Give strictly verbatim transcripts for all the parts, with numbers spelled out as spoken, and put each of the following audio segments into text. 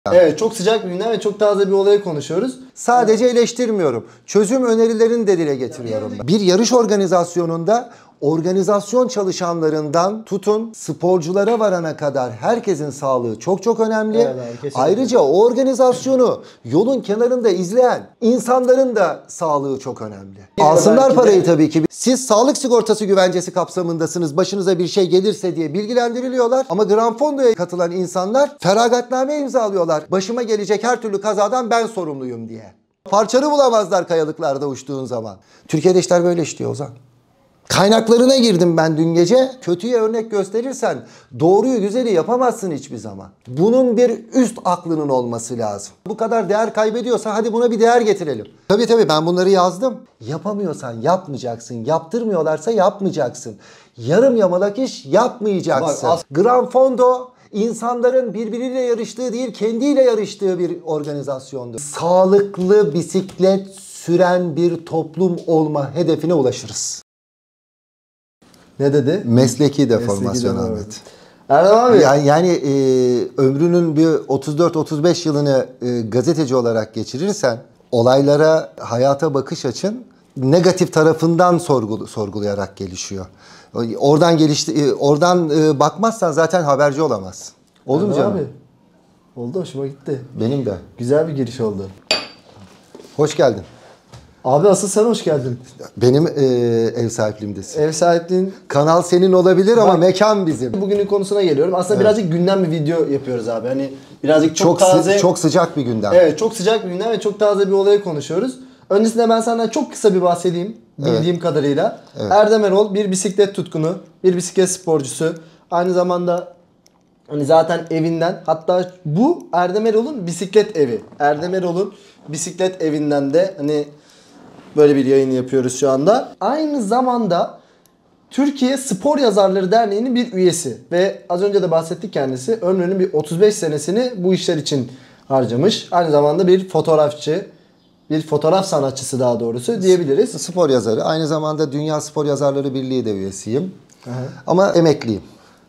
Evet, çok sıcak bir günden ve çok taze bir olayı konuşuyoruz. Sadece eleştirmiyorum. Çözüm önerilerini de dile getiriyorum. Bir yarış organizasyonunda organizasyon çalışanlarından tutun sporculara varana kadar herkesin sağlığı çok çok önemli. Evet, ayrıca o organizasyonu yolun kenarında izleyen insanların da sağlığı çok önemli. Alsınlar parayı tabii ki. Siz sağlık sigortası güvencesi kapsamındasınız. Başınıza bir şey gelirse diye bilgilendiriliyorlar. Ama Gran Fondo'ya katılan insanlar feragatname imzalıyorlar. Başıma gelecek her türlü kazadan ben sorumluyum diye. Parçanı bulamazlar kayalıklarda uçtuğun zaman. Türkiye'de işler böyle işliyor Ozan. Kaynaklarına girdim ben dün gece. Kötüye örnek gösterirsen doğruyu güzeli yapamazsın hiçbir zaman. Bunun bir üst aklının olması lazım. Bu kadar değer kaybediyorsa hadi buna bir değer getirelim. Tabii tabii ben bunları yazdım. Yapamıyorsan yapmayacaksın. Yaptırmıyorlarsa yapmayacaksın. Yarım yamalak iş yapmayacaksın. Bak, Gran Fondo insanların birbiriyle yarıştığı değil, kendiyle yarıştığı bir organizasyondu. Sağlıklı bisiklet süren bir toplum olma hedefine ulaşırız. Ne dedi? Mesleki deformasyon Ahmet. Erdem abi. Yani, yani e, ömrünün bir otuz dört otuz beş yılını e, gazeteci olarak geçirirsen olaylara, hayata bakış açın negatif tarafından sorgul sorgulayarak gelişiyor. Oradan gelişti, e, oradan e, bakmazsan zaten haberci olamazsın. Olur mu canım? Abi. Oldu, hoşuma gitti. Benim de. Güzel bir giriş oldu. Hoş geldin. Abi asıl sen hoş geldin. Benim e, ev sahipliğimdesin. Ev sahipliğin... Kanal senin olabilir ama Bak, mekan bizim. Bugünün konusuna geliyorum. Aslında evet. birazcık gündem bir video yapıyoruz abi. Hani birazcık çok, çok taze... Çok sıcak bir gündem. Evet, çok sıcak bir gündem ve çok taze bir olayı konuşuyoruz. Öncesinde ben senden çok kısa bir bahsedeyim. Bildiğim evet. kadarıyla. Evet. Erdem Erol bir bisiklet tutkunu, bir bisiklet sporcusu. Aynı zamanda hani zaten evinden, hatta bu Erdem Erol'un bisiklet evi. Erdem Erol'un bisiklet evinden de hani böyle bir yayın yapıyoruz şu anda. Aynı zamanda Türkiye Spor Yazarları Derneği'nin bir üyesi. Ve az önce de bahsettik kendisi. Ömrünün bir otuz beş senesini bu işler için harcamış. Aynı zamanda bir fotoğrafçı, bir fotoğraf sanatçısı daha doğrusu diyebiliriz. Spor yazarı. Aynı zamanda Dünya Spor Yazarları Birliği de üyesiyim. Aha. Ama emekliyim.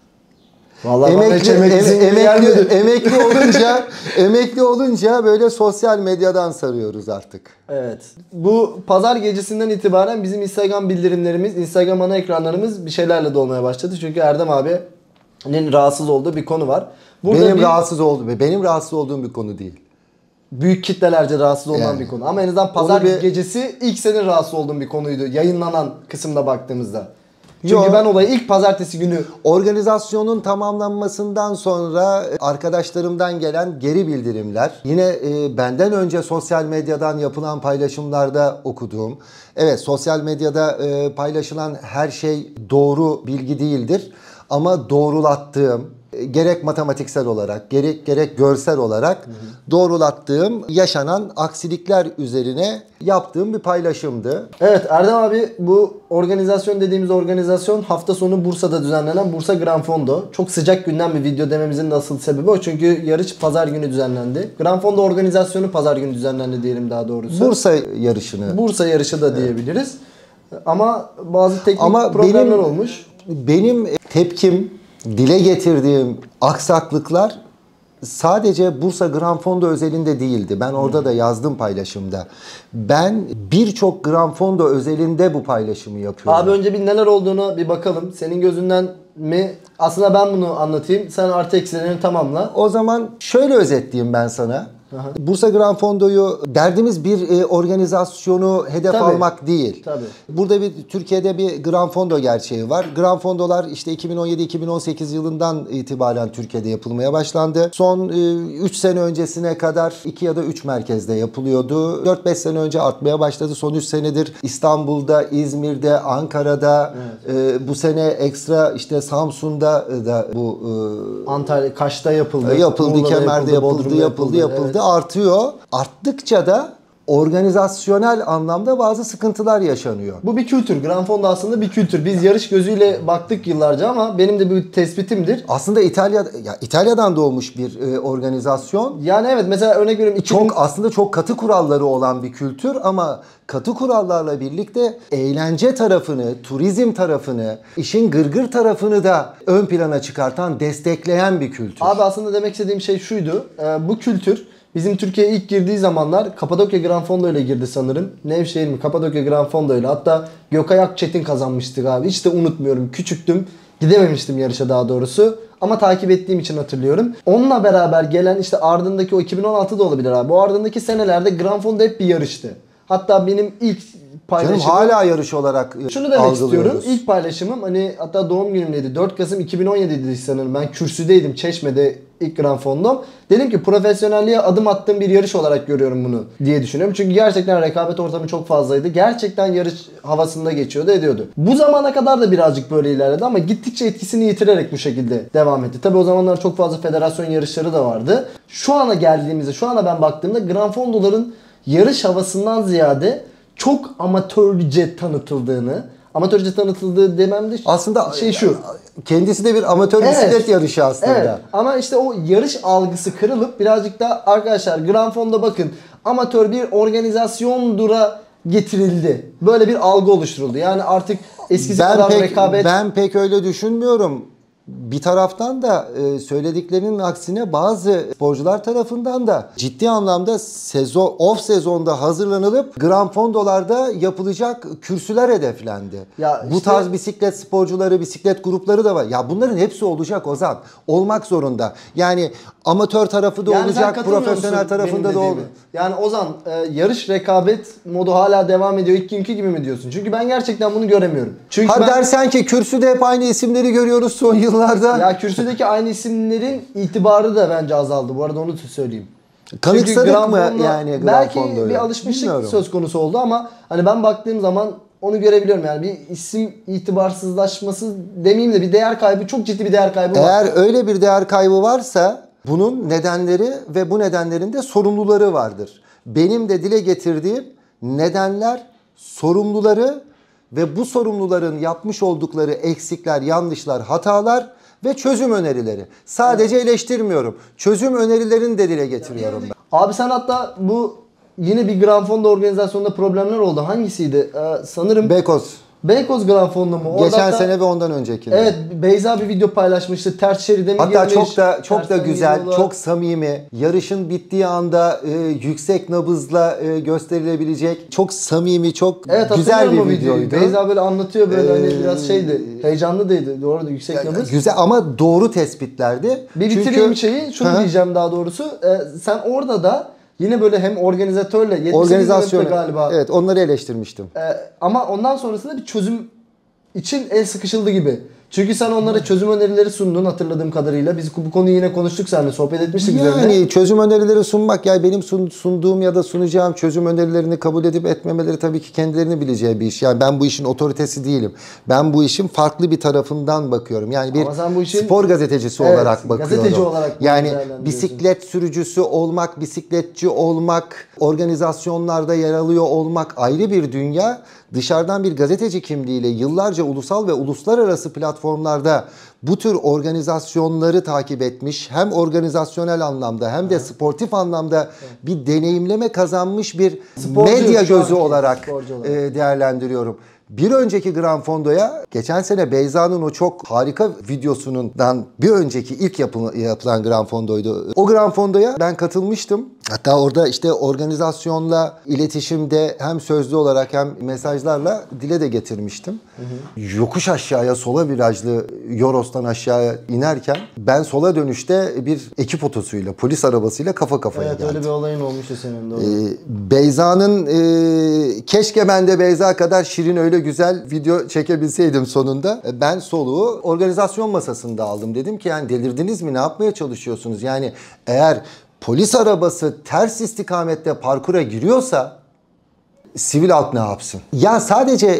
Vallahi emekli, em, emekli, emekli olunca emekli olunca böyle sosyal medyadan sarıyoruz artık. Evet. Bu pazar gecesinden itibaren bizim Instagram bildirimlerimiz, Instagram ana ekranlarımız bir şeylerle dolmaya başladı. Çünkü Erdem abinin rahatsız olduğu bir konu var. Burada benim bir, rahatsız olduğum, benim rahatsız olduğum bir konu değil. Büyük kitlelerce rahatsız olunan yani bir konu. Ama en azından pazar bir... gecesi ilk senin rahatsız olduğun bir konuydu. Yayınlanan kısımda baktığımızda. Çünkü Yo, ben olayı ilk pazartesi günü... Organizasyonun tamamlanmasından sonra arkadaşlarımdan gelen geri bildirimler, yine e, benden önce sosyal medyadan yapılan paylaşımlarda okuduğum, evet sosyal medyada e, paylaşılan her şey doğru bilgi değildir ama doğrulattığım, gerek matematiksel olarak, gerek gerek görsel olarak hı hı. doğrulattığım yaşanan aksilikler üzerine yaptığım bir paylaşımdı. Evet Erdem abi, bu organizasyon dediğimiz organizasyon hafta sonu Bursa'da düzenlenen Bursa Gran Fondo. Çok sıcak günden bir video dememizin de asıl sebebi o. Çünkü yarış pazar günü düzenlendi. Gran Fondo organizasyonu pazar günü düzenlendi diyelim daha doğrusu. Bursa yarışını. Bursa yarışı da diyebiliriz. Evet. Ama bazı teknik Ama problemler benim, olmuş. Benim tepkim, dile getirdiğim aksaklıklar sadece Bursa Gran Fondo özelinde değildi. Ben orada hmm. da yazdım paylaşımda. Ben birçok Gran Fondo özelinde bu paylaşımı yapıyorum. Abi önce bir neler olduğunu bir bakalım. Senin gözünden mi? Aslında ben bunu anlatayım. Sen artı eksilerini tamamla. O zaman şöyle özetleyeyim ben sana. Aha. Bursa Gran Fondo'yu derdimiz bir e, organizasyonu hedef Tabii. almak değil. Tabii. Burada bir Türkiye'de bir Gran Fondo gerçeği var. Gran Fondo'lar işte iki bin on yedi iki bin on sekiz yılından itibaren Türkiye'de yapılmaya başlandı. Son üç sene öncesine kadar iki ya da üç merkezde yapılıyordu. dört beş sene önce artmaya başladı. Son üç senedir İstanbul'da, İzmir'de, Ankara'da, evet. e, bu sene ekstra işte Samsun'da da bu e, Antalya, Kaş'ta yapıldı. Yapıldı, Kemer'de yapıldı, yapıldı, yapıldı, yapıldı. Evet. Artıyor. Arttıkça da organizasyonel anlamda bazı sıkıntılar yaşanıyor. Bu bir kültür. Grand Fondo aslında bir kültür. Biz yarış gözüyle baktık yıllarca ama benim de bir tespitimdir. Aslında İtalya ya İtalya'dan doğmuş bir e, organizasyon. Yani evet, mesela örnek veriyorum. iki bin... Çok aslında çok katı kuralları olan bir kültür ama katı kurallarla birlikte eğlence tarafını, turizm tarafını, işin gırgır tarafını da ön plana çıkartan, destekleyen bir kültür. Abi aslında demek istediğim şey şuydu. Ee, bu kültür bizim Türkiye'ye ilk girdiği zamanlar Kapadokya Grand Fondo ile girdi sanırım. Nevşehir mi? Kapadokya Grand Fondo ile. Hatta Gökay Akçetin kazanmıştık abi. Hiç de unutmuyorum. Küçüktüm. Gidememiştim yarışa daha doğrusu. Ama takip ettiğim için hatırlıyorum. Onunla beraber gelen işte ardındaki o iki bin on altıda olabilir abi. O ardındaki senelerde Grand Fondo hep bir yarıştı. Hatta benim ilk paylaşımım... Canım hala yarış olarak Şunu demek istiyorum. İlk paylaşımım hani hatta doğum günümdeydi. dört Kasım iki bin on yedi'ydi sanırım. Ben kürsüdeydim Çeşme'de ilk Grand Fondo'm. Dedim ki profesyonelliğe adım attığım bir yarış olarak görüyorum bunu diye düşünüyorum. Çünkü gerçekten rekabet ortamı çok fazlaydı. Gerçekten yarış havasında geçiyordu, ediyordu. Bu zamana kadar da birazcık böyle ilerledi ama gittikçe etkisini yitirerek bu şekilde devam etti. Tabii o zamanlar çok fazla federasyon yarışları da vardı. Şu ana geldiğimizde, şu ana ben baktığımda Grand Fondo'ların yarış havasından ziyade çok amatörce tanıtıldığını, amatörce tanıtıldığı demem de aslında şey şu. Kendisi de bir amatör Evet. bisiklet yarışı aslında. Evet. Ama işte o yarış algısı kırılıp birazcık da arkadaşlar Grand Fondo'da bakın amatör bir organizasyondura getirildi. Böyle bir algı oluşturuldu. Yani artık eskisi ben kadar pek, rekabet... Ben pek öyle düşünmüyorum. Bir taraftan da söylediklerinin aksine bazı sporcular tarafından da ciddi anlamda sezon off sezonda hazırlanılıp Grand Fondo'larda yapılacak kürsüler hedeflendi. Ya Bu işte, tarz bisiklet sporcuları, bisiklet grupları da var. Ya bunların hepsi olacak Ozan. Olmak zorunda. Yani amatör tarafı da yani olacak, profesyonel tarafında da olacak. Yani Ozan e, yarış rekabet modu hala devam ediyor ilk günkü gibi mi diyorsun? Çünkü ben gerçekten bunu göremiyorum. Çünkü ha ben... dersen ki kürsüde hep aynı isimleri görüyoruz son yıllarda. Ya kürsüdeki aynı isimlerin itibarı da bence azaldı. Bu arada onu söyleyeyim. Kanıksadık mı yani Grand belki Fondo'yu? Bir alışmışlık Bilmiyorum. söz konusu oldu ama hani ben baktığım zaman onu görebiliyorum. Yani bir isim itibarsızlaşması demeyeyim de bir değer kaybı, çok ciddi bir değer kaybı var. Eğer öyle bir değer kaybı varsa bunun nedenleri ve bu nedenlerin de sorumluları vardır. Benim de dile getirdiğim nedenler, sorumluları ve bu sorumluların yapmış oldukları eksikler, yanlışlar, hatalar ve çözüm önerileri. Sadece evet. eleştirmiyorum. Çözüm önerilerini de dile getiriyorum ben. Abi sen hatta bu yine bir Grand Fondo organizasyonunda problemler oldu. Hangisiydi? Ee, sanırım Beykoz. Beykoz Grand Fondo mu? Orada Geçen hatta, sene ve ondan önceki. Evet, Beyza bir video paylaşmıştı. Ters şeride mi Hatta girmiş? çok da çok da güzel, gidiyorlar. Çok samimi. Yarışın bittiği anda e, yüksek nabızla e, gösterilebilecek çok samimi, çok evet, güzel bir videoydu. Beyza böyle anlatıyor böyle ee, hani biraz şeydi. Heyecanlıydı. Doğru da yüksek nabız. Güzel ama doğru tespitlerdi. Bir bitireyim Çünkü, şeyi. Şunu ha? diyeceğim daha doğrusu. Ee, sen orada da yine böyle hem organizatörle organizasyon galiba. Evet, onları eleştirmiştim. Ee, ama ondan sonrasında bir çözüm için el sıkışıldı gibi. Çünkü sen onlara çözüm önerileri sundun hatırladığım kadarıyla. Biz bu konuyu yine konuştuk seninle, sohbet etmiştik yani üzerine. Yani çözüm önerileri sunmak, yani benim sunduğum ya da sunacağım çözüm önerilerini kabul edip etmemeleri tabii ki kendilerini bileceği bir iş. Yani ben bu işin otoritesi değilim. Ben bu işin farklı bir tarafından bakıyorum. Yani bir bu işin, spor gazetecisi evet, olarak bakıyorum. Gazeteci olarak yani bisiklet sürücüsü olmak, bisikletçi olmak, organizasyonlarda yer alıyor olmak ayrı bir dünya. Dışarıdan bir gazeteci kimliğiyle yıllarca ulusal ve uluslararası platformlarda bu tür organizasyonları takip etmiş, hem organizasyonel anlamda hem de sportif anlamda bir deneyimleme kazanmış bir sporcu, medya gözü olarak, olarak değerlendiriyorum. Bir önceki Grand Fondo'ya geçen sene Beyza'nın o çok harika videosundan bir önceki ilk yapı, yapılan Grand Fondo'ydu. O Grand Fondo'ya ben katılmıştım. Hatta orada işte organizasyonla iletişimde hem sözlü olarak hem mesajlarla dile de getirmiştim. Hı hı. Yokuş aşağıya sola virajlı Yoros'tan aşağıya inerken ben sola dönüşte bir ekip otosuyla, polis arabasıyla kafa kafaya evet, geldim. Evet, öyle bir olayın olmuştu senin de. Ee, Beyza'nın e, keşke ben de Beyza kadar şirin öyle güzel video çekebilseydim sonunda. Ben soluğu organizasyon masasında aldım. Dedim ki yani delirdiniz mi? Ne yapmaya çalışıyorsunuz? Yani eğer polis arabası ters istikamette parkura giriyorsa sivil halk ne yapsın? Ya sadece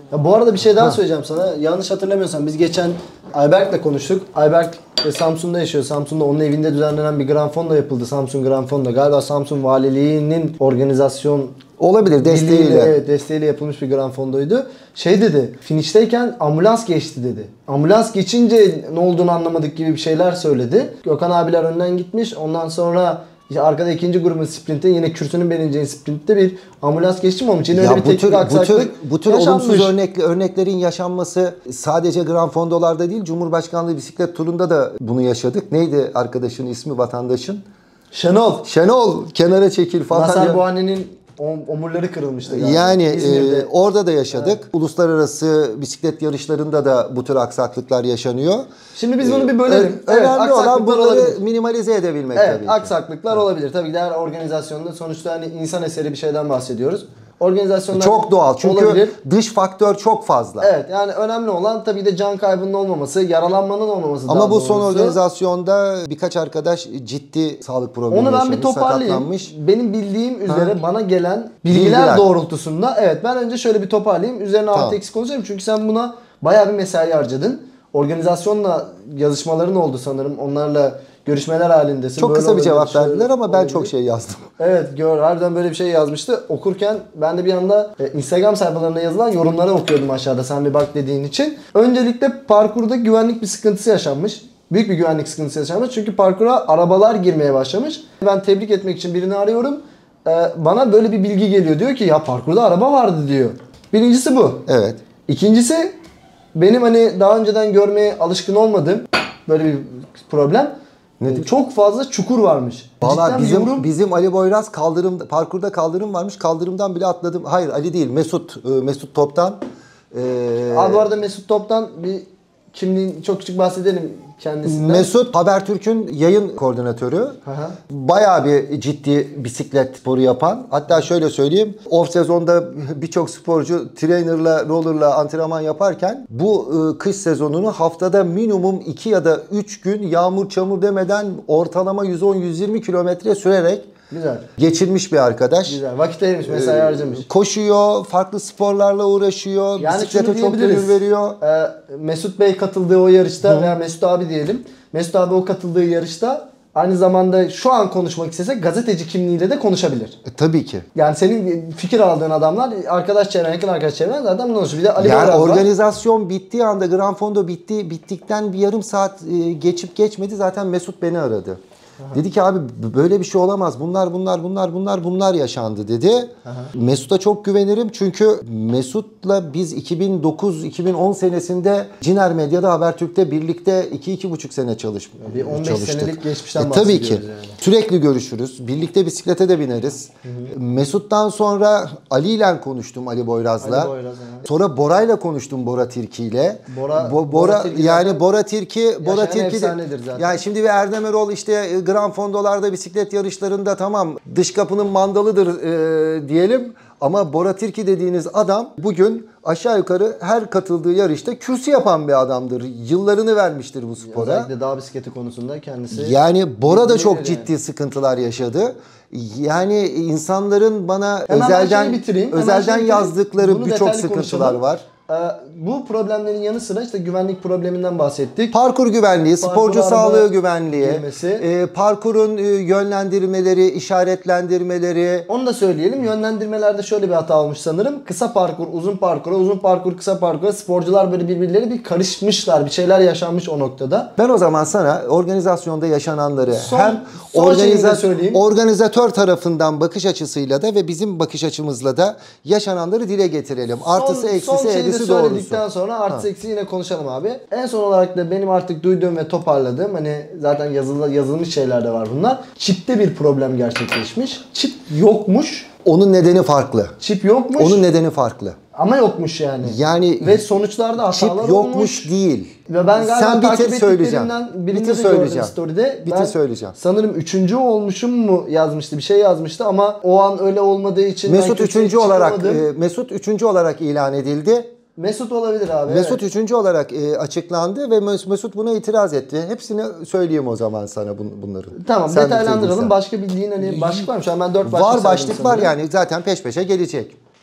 Ya bu arada bir şey daha söyleyeceğim sana. Yanlış hatırlamıyorsam biz geçen Ayberk'le konuştuk. Ayberk e, Samsun'da yaşıyor. Samsun'da onun evinde düzenlenen bir Grand Fondo yapıldı. Samsun Grand Fondo. Galiba Samsun Valiliği'nin organizasyon olabilir desteğiyle. Birliğiyle, evet, desteğiyle yapılmış bir Grand Fondo'ydu. Şey dedi, finişteyken ambulans geçti dedi. Ambulans geçince ne olduğunu anlamadık gibi bir şeyler söyledi. Gökhan abiler önden gitmiş. Ondan sonra işte arkada ikinci grubun sprintte yine kürsünün birinci sprintte bir ambulans geçti mi olmuş? Yine ya öyle bir bu tür, teknik bu tür, aksaklık bu tür yaşanmış. olumsuz örnek, örneklerin yaşanması sadece Grand Fondo'larda değil, Cumhurbaşkanlığı bisiklet turunda da bunu yaşadık. Neydi arkadaşın ismi, vatandaşın? Şenol. Şenol kenara çekil falan. Mazhar Boğane'nin omurları kırılmıştı galiba. Yani e, orada da yaşadık. Evet. Uluslararası bisiklet yarışlarında da bu tür aksaklıklar yaşanıyor. Şimdi biz bunu bir bölelim. Ö- evet, önemli olan bunları olabilir. minimalize edebilmek evet, tabii ki. aksaklıklar evet. olabilir. Tabii ki her organizasyonda sonuçta hani insan eseri bir şeyden bahsediyoruz. Organizasyonlar çok doğal çünkü olabilir. Dış faktör çok fazla. Evet, yani önemli olan tabii de can kaybının olmaması, yaralanmanın olmaması. Ama bu son organizasyonda birkaç arkadaş ciddi sağlık problemi yaşamış. yaşamış. Onu ben bir toparlayayım. Benim bildiğim üzere ha. bana gelen bilgiler, bilgiler doğrultusunda evet ben önce şöyle bir toparlayayım. Üzerine tamam. artı eksi konuşayım çünkü sen buna bayağı bir mesai harcadın. Organizasyonla yazışmaların oldu sanırım. Onlarla görüşmeler halindesin. Çok böyle kısa bir cevap şöyle, verdiler ama ben olabilir. çok şey yazdım. Evet, gör harbiden böyle bir şey yazmıştı. Okurken ben de bir anda e, Instagram sayfalarında yazılan yorumları okuyordum aşağıda sen bir bak dediğin için. Öncelikle parkurda güvenlik bir sıkıntısı yaşanmış. Büyük bir güvenlik sıkıntısı yaşanmış. Çünkü parkura arabalar girmeye başlamış. Ben tebrik etmek için birini arıyorum. Ee, bana böyle bir bilgi geliyor. Diyor ki ya parkurda araba vardı diyor. Birincisi bu. Evet. İkincisi benim hani daha önceden görmeye alışkın olmadığım böyle bir problem. Nedir? Çok fazla çukur varmış. Valla bizim yorum... bizim Ali Boyraz kaldırım parkurda kaldırım varmış. Kaldırımdan bile atladım. Hayır Ali değil. Mesut Mesut Top'tan. Ee... Abi bu arada Mesut Top'tan bir kimliğin çok küçük bahsedelim kendisinden. Mesut Habertürk'ün yayın koordinatörü. Aha. Bayağı bir ciddi bisiklet sporu yapan. Hatta şöyle söyleyeyim. Off sezonda birçok sporcu trainer'la, roller'la antrenman yaparken bu kış sezonunu haftada minimum iki ya da üç gün yağmur çamur demeden ortalama yüz on yüz yirmi kilometre sürerek güzel geçirmiş bir arkadaş. Güzel. Vakit ayırmış, mesai harcamış. Koşuyor, farklı sporlarla uğraşıyor, yani bisiklete çok gönül veriyor. Ee, Mesut Bey katıldığı o yarışta Hı. veya Mesut abi diyelim. Mesut abi o katıldığı yarışta aynı zamanda şu an konuşmak istese gazeteci kimliğiyle de konuşabilir. E, tabii ki. Yani senin fikir aldığın adamlar arkadaş çevren, yakın arkadaş çevren zaten bunu konuşuyor. Bir de Ali yani Boyraz organizasyon var. Bittiği anda Grand Fondo bitti. Bittikten bir yarım saat geçip geçmedi zaten Mesut beni aradı. Aha. Dedi ki abi böyle bir şey olamaz. Bunlar bunlar bunlar bunlar bunlar yaşandı dedi. Mesut'a çok güvenirim çünkü Mesut'la biz iki bin dokuz iki bin on senesinde Ciner Medya'da Habertürk'te birlikte iki iki buçuk sene çalıştık. Bir on beş senelik geçmişten e, bahsediyoruz. Tabii ki. Yani. Sürekli görüşürüz. Birlikte bisiklete de bineriz. Hı hı. Mesut'tan sonra Ali ile konuştum Ali Boyraz'la. Ali Boyraz, sonra Bora'yla konuştum Bora Tirki ile. Bora, Bo, Bora, Bora Tirki yani Bora Tirki, Bora Tirki de, yani şimdi bir Erdem Erol işte Grand Fondo'larda bisiklet yarışlarında tamam dış kapının mandalıdır e, diyelim ama Bora Tirki dediğiniz adam bugün aşağı yukarı her katıldığı yarışta kürsü yapan bir adamdır. Yıllarını vermiştir bu spora. Özellikle dağ bisikleti konusunda kendisi. Yani Bora da çok yani. ciddi yani. sıkıntılar yaşadı. Yani insanların bana Hemen özelden özelden yazdıkları birçok sıkıntılar konuşalım. var. Ee, bu problemlerin yanı sıra işte güvenlik probleminden bahsettik. Parkur güvenliği, Parkur sporcu sağlığı güvenliği, e, parkurun e, yönlendirmeleri, işaretlendirmeleri. Onu da söyleyelim. Yönlendirmelerde şöyle bir hata olmuş sanırım. Kısa parkur, uzun parkura, uzun parkur, kısa parkura sporcular böyle birbirleri bir karışmışlar. Bir şeyler yaşanmış o noktada. Ben o zaman sana organizasyonda yaşananları son, hem son organiza organizatör tarafından bakış açısıyla da ve bizim bakış açımızla da yaşananları dile getirelim. Artısı, son, eksisi, son edisi, söyledikten doğrusu. sonra artı eksi yine konuşalım abi. En son olarak da benim artık duyduğum ve toparladığım hani zaten yazılı, yazılmış şeyler de var bunlar. Çipte bir problem gerçekleşmiş. Çip yokmuş. Onun nedeni farklı. Çip yokmuş. Onun nedeni farklı. Ama yokmuş yani. Yani ve sonuçlarda hatalar olmuş. Çip yokmuş değil. Ve ben galiba sen bitir söyleyeceğim. Bitir söyleyeceğim. Story'de. Bitir söyleyeceğim. Sanırım üçüncü olmuşum mu yazmıştı. Bir şey yazmıştı ama o an öyle olmadığı için Mesut üçüncü olarak e, Mesut üçüncü olarak ilan edildi. Mesut olabilir abi. Mesut evet. üçüncü olarak e, açıklandı ve Mesut buna itiraz etti. Hepsini söyleyeyim o zaman sana bun, bunları. Tamam, sen detaylandıralım. Başka bildiğin hani başlık var mı? Şu an ben dört başlık var başlık var yani zaten peş peşe gelecek.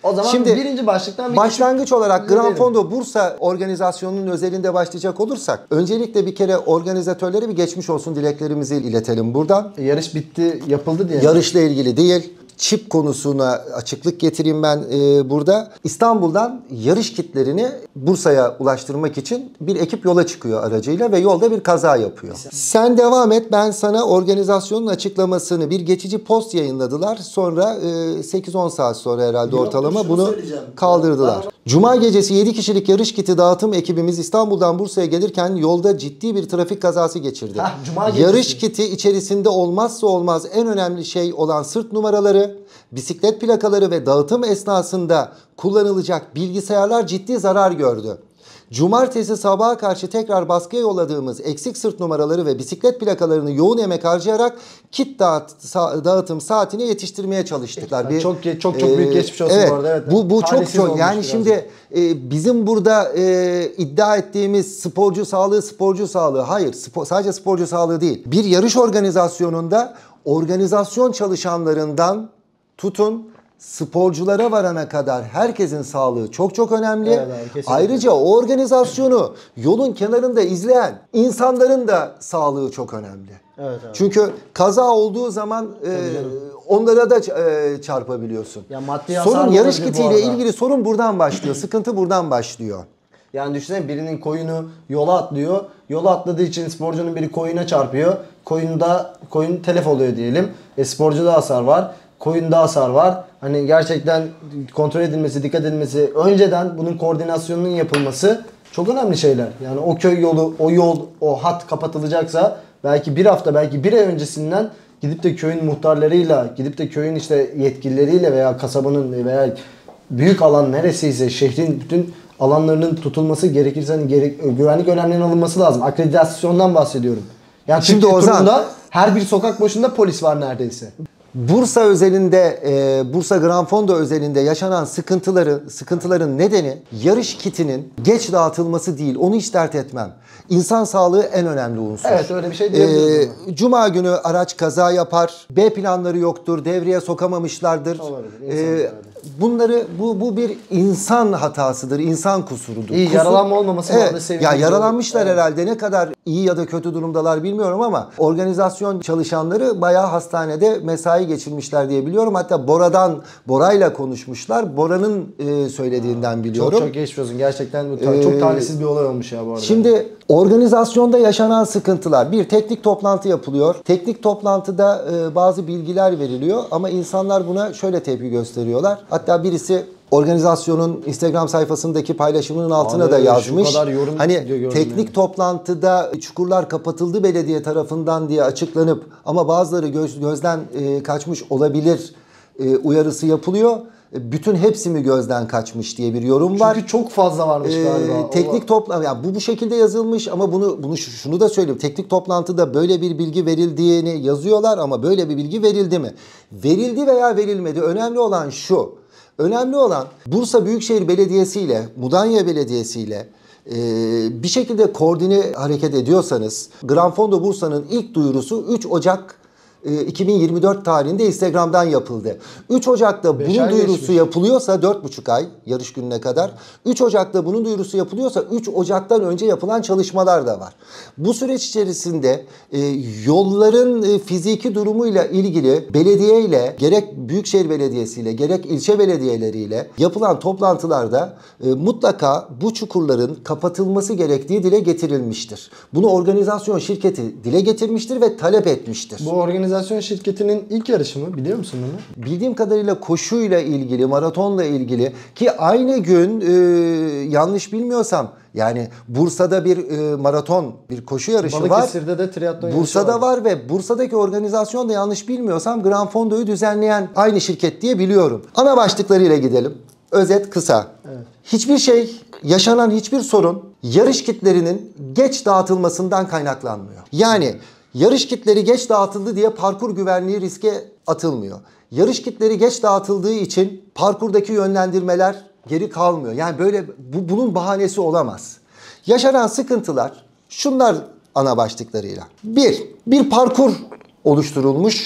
O zaman Şimdi birinci başlıktan bir başlangıç olarak Gran edelim. Fondo Bursa organizasyonunun özelinde başlayacak olursak öncelikle bir kere organizatörlere bir geçmiş olsun dileklerimizi iletelim buradan. Yarış bitti, yapıldı diye. Yarışla ilgili değil. Çip konusuna açıklık getireyim ben e, burada. İstanbul'dan yarış kitlerini Bursa'ya ulaştırmak için bir ekip yola çıkıyor aracıyla ve yolda bir kaza yapıyor. Sen devam et, ben sana organizasyonun açıklamasını, bir geçici post yayınladılar. Sonra e, sekiz on saat sonra herhalde Yok, ortalama şunu bunu söyleyeceğim. kaldırdılar. Ben- Cuma gecesi yedi kişilik yarış kiti dağıtım ekibimiz İstanbul'dan Bursa'ya gelirken yolda ciddi bir trafik kazası geçirdi. Heh, Cuma gecesi. Yarış kiti içerisinde olmazsa olmaz en önemli şey olan sırt numaraları, bisiklet plakaları ve dağıtım esnasında kullanılacak bilgisayarlar ciddi zarar gördü. Cumartesi sabaha karşı tekrar baskıya yolladığımız eksik sırt numaraları ve bisiklet plakalarını yoğun emek harcayarak kit dağıt, sa- dağıtım saatine yetiştirmeye çalıştılar. Bir, çok çok çok büyük geçmiş olsun evet, bu arada. Evet. Bu bu çok Talihsiz çok olmuş yani biraz. şimdi e, bizim burada e, iddia ettiğimiz sporcu sağlığı sporcu sağlığı hayır spor, sadece sporcu sağlığı değil. Bir yarış organizasyonunda organizasyon çalışanlarından tutun sporculara varana kadar herkesin sağlığı çok çok önemli. Evet, evet, kesinlikle. Ayrıca o organizasyonu yolun kenarında izleyen insanların da sağlığı çok önemli. Evet, evet. Çünkü kaza olduğu zaman e, onlara da e, çarpabiliyorsun. Ya maddi hasar Sorun da yarış olabilir bu kitiyle arada. ilgili sorun buradan başlıyor. Sıkıntı buradan başlıyor. Yani düşünsene birinin koyunu yola atlıyor. Yola atladığı için sporcunun biri koyuna çarpıyor. Koyunda koyun telef oluyor diyelim. E sporcuda hasar var. Koyunda hasar var. Hani gerçekten kontrol edilmesi, dikkat edilmesi, önceden bunun koordinasyonunun yapılması çok önemli şeyler. Yani o köy yolu, o yol, o hat kapatılacaksa belki bir hafta, belki bir ay öncesinden gidip de köyün muhtarlarıyla, gidip de köyün işte yetkilileriyle veya kasabanın veya büyük alan neresiyse şehrin bütün alanlarının tutulması gerekirse hani gerek, güvenlik önlemlerinin alınması lazım. Akreditasyondan bahsediyorum. Yani Şimdi Türkiye Ozan- turunda her bir sokak başında polis var neredeyse. Bursa özelinde, e, Bursa Gran Fondo özelinde yaşanan sıkıntıları, sıkıntıların nedeni yarış kitinin geç dağıtılması değil. Onu hiç dert etmem. İnsan sağlığı en önemli unsur. Evet, öyle bir şey diyebiliriz Ee, Cuma günü araç kaza yapar, B planları yoktur, devreye sokamamışlardır. Olabilir, insan Ee, yani. bunları bu bu bir insan hatasıdır, insan kusurudur. İyi, Kusur- yaralanma olmaması bu evet, arada sevindirici ya yaralanmışlar olur. Evet. herhalde, ne kadar iyi ya da kötü durumdalar bilmiyorum ama organizasyon çalışanları bayağı hastanede mesai geçirmişler diye biliyorum. Hatta Bora'dan Bora'yla konuşmuşlar. Bora'nın e, söylediğinden biliyorum. Çok çok geçmiş olsun. Gerçekten bu ta- çok Ee, talihsiz bir olay olmuş ya bu arada. Şimdi organizasyonda yaşanan sıkıntılar. Bir teknik toplantı yapılıyor. Teknik toplantıda e, bazı bilgiler veriliyor ama insanlar buna şöyle tepki gösteriyorlar. Hatta birisi organizasyonun Instagram sayfasındaki paylaşımının altına Abi, da şu yazmış. kadar yorum Hani gördüm teknik yani. toplantıda çukurlar kapatıldı belediye tarafından diye açıklanıp ama bazıları göz, gözden e, kaçmış olabilir e, uyarısı yapılıyor. E, Bütün hepsi mi gözden kaçmış diye bir yorum var. Çünkü çok fazla varmış Ee, galiba. teknik toplam yani bu bu şekilde yazılmış ama bunu bunu şu- şunu da söyleyeyim. Teknik toplantıda böyle bir bilgi verildiğini yazıyorlar ama böyle bir bilgi verildi mi? Verildi veya verilmedi. Önemli olan şu. Önemli olan Bursa Büyükşehir Belediyesi ile Mudanya Belediyesi ile e, bir şekilde koordine hareket ediyorsanız Gran Fondo Bursa'nın ilk duyurusu üç Ocak iki bin yirmi dört tarihinde Instagram'dan yapıldı. üç Ocak'ta Beş bunun ay duyurusu geçmiş. yapılıyorsa dört buçuk ay yarış gününe kadar. üç Ocak'ta bunun duyurusu yapılıyorsa üç Ocak'tan önce yapılan çalışmalar da var. Bu süreç içerisinde e, yolların e, fiziki durumuyla ilgili belediye ile gerek Büyükşehir Belediyesi ile gerek ilçe belediyeleriyle yapılan toplantılarda e, mutlaka bu çukurların kapatılması gerektiği dile getirilmiştir. Bunu organizasyon şirketi dile getirmiştir ve talep etmiştir. Bu organizasyon şirketinin ilk yarışı mı? Biliyor musun bunu? Bildiğim kadarıyla koşuyla ilgili, maratonla ilgili ki aynı gün e, yanlış bilmiyorsam yani Bursa'da bir e, maraton, bir koşu yarışı var. Balıkesir'de de triatlon yarışı Bursa'da var ve Bursa'daki organizasyon da yanlış bilmiyorsam Gran Fondo'yu düzenleyen aynı şirket diye biliyorum. Ana başlıklarıyla gidelim. Özet kısa. Evet. Hiçbir şey, yaşanan hiçbir sorun yarış kitlerinin geç dağıtılmasından kaynaklanmıyor. Yani yarış kitleri geç dağıtıldı diye parkur güvenliği riske atılmıyor. Yarış kitleri geç dağıtıldığı için parkurdaki yönlendirmeler geri kalmıyor. Yani böyle bu, bunun bahanesi olamaz. Yaşanan sıkıntılar şunlar ana başlıklarıyla. Bir, bir parkur oluşturulmuş.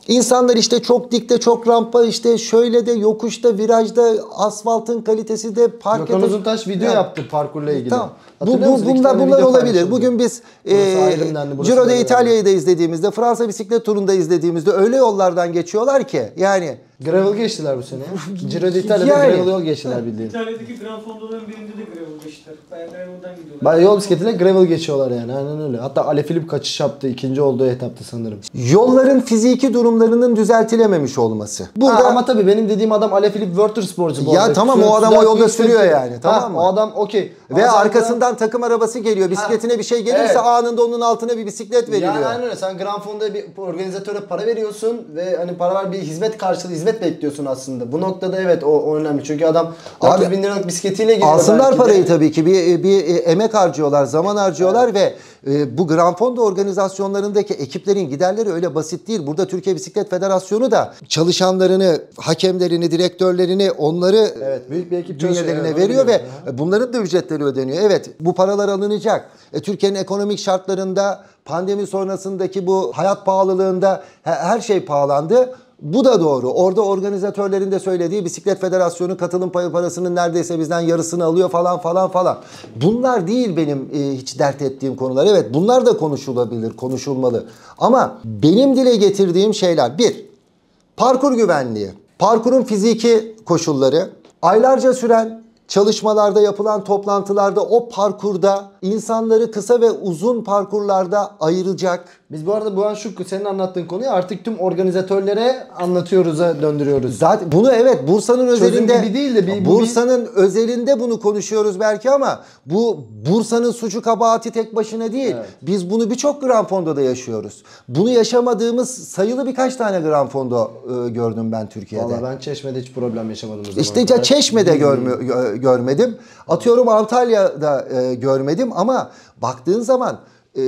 İnsanlar işte çok dikte, çok rampa, işte şöyle de, yokuşta, virajda, asfaltın kalitesi de, park Gökhan Uzuntaş video yani, yaptı parkurla ilgili. Tamam. Bu, bu, bunlar bunlar olabilir. Bugün biz e, Giro d'Italia'yı da izlediğimizde, Fransa bisiklet turunda izlediğimizde öyle yollardan geçiyorlar ki yani. Gravel geçtiler bu sene. Giro d'Italia'da yani, gravel yol geçtiler bildiğin. İtalya'daki Gran Fondo'ların birinde de gravel geçtiler. Bayağı gravel'dan gidiyorlar. Bayağı yol bisikletiyle gravel geçiyorlar yani. Aynen öyle. Hatta Alaphilippe kaçış yaptı. İkinci olduğu etapta sanırım. Yolların fiziki durumlarının düzeltilememiş olması. Burada... Ha, ama tabii benim dediğim adam Alaphilippe World Tour sporcu bu ya arada. tamam o adam o yolda sürüyor yani. Tamam ha, mı? O adam okey. Ve arkasından da... takım arabası geliyor. Bisikletine ha, bir şey gelirse evet, anında onun altına bir bisiklet veriliyor. Yani aynen öyle. Sen Gran Fondo'ya bir organizatöre para veriyorsun ve hani para var, bir hizmet karşılığı hizmet bekliyorsun aslında. Bu noktada evet o, o önemli. Çünkü adam dört yüz bin liralık bisikletiyle geliyor. Alsınlar parayı de. Tabii ki. Bir, bir emek harcıyorlar, zaman harcıyorlar evet, ve e, bu Gran Fondo organizasyonlarındaki ekiplerin giderleri öyle basit değil. Burada Türkiye Bisiklet Federasyonu da çalışanlarını, hakemlerini, direktörlerini, onları evet, büyük bir ekip bünyelerine evet, veriyor ve ya, bunların da ücretleri ödeniyor. Evet, bu paralar alınacak. E, Türkiye'nin ekonomik şartlarında, pandemi sonrasındaki bu hayat pahalılığında her şey pahalandı. Bu da doğru. Orada organizatörlerin de söylediği Bisiklet Federasyonu katılım payı parasının neredeyse bizden yarısını alıyor falan falan falan. Bunlar değil benim e, hiç dert ettiğim konular. Evet, bunlar da konuşulabilir, konuşulmalı. Ama benim dile getirdiğim şeyler: bir, parkur güvenliği, parkurun fiziki koşulları, aylarca süren çalışmalarda, yapılan toplantılarda o parkurda insanları kısa ve uzun parkurlarda ayıracak. Biz bu arada bu an şu senin anlattığın konuyu artık tüm organizatörlere anlatıyoruz'a döndürüyoruz. Zaten bunu evet Bursa'nın özelinde çözüm gibi değil de bir, Bursa'nın bir... özelinde bunu konuşuyoruz belki ama bu Bursa'nın suçu kabahati tek başına değil. Evet. Biz bunu birçok Gran Fondo'da yaşıyoruz. Bunu yaşamadığımız sayılı birkaç tane Gran Fondo e, gördüm ben Türkiye'de. Vallahi ben Çeşme'de hiç problem yaşamadım o zaman. İşte kadar. Çeşme'de hmm. görmü, görmedim. Atıyorum Antalya'da e, görmedim ama baktığın zaman e,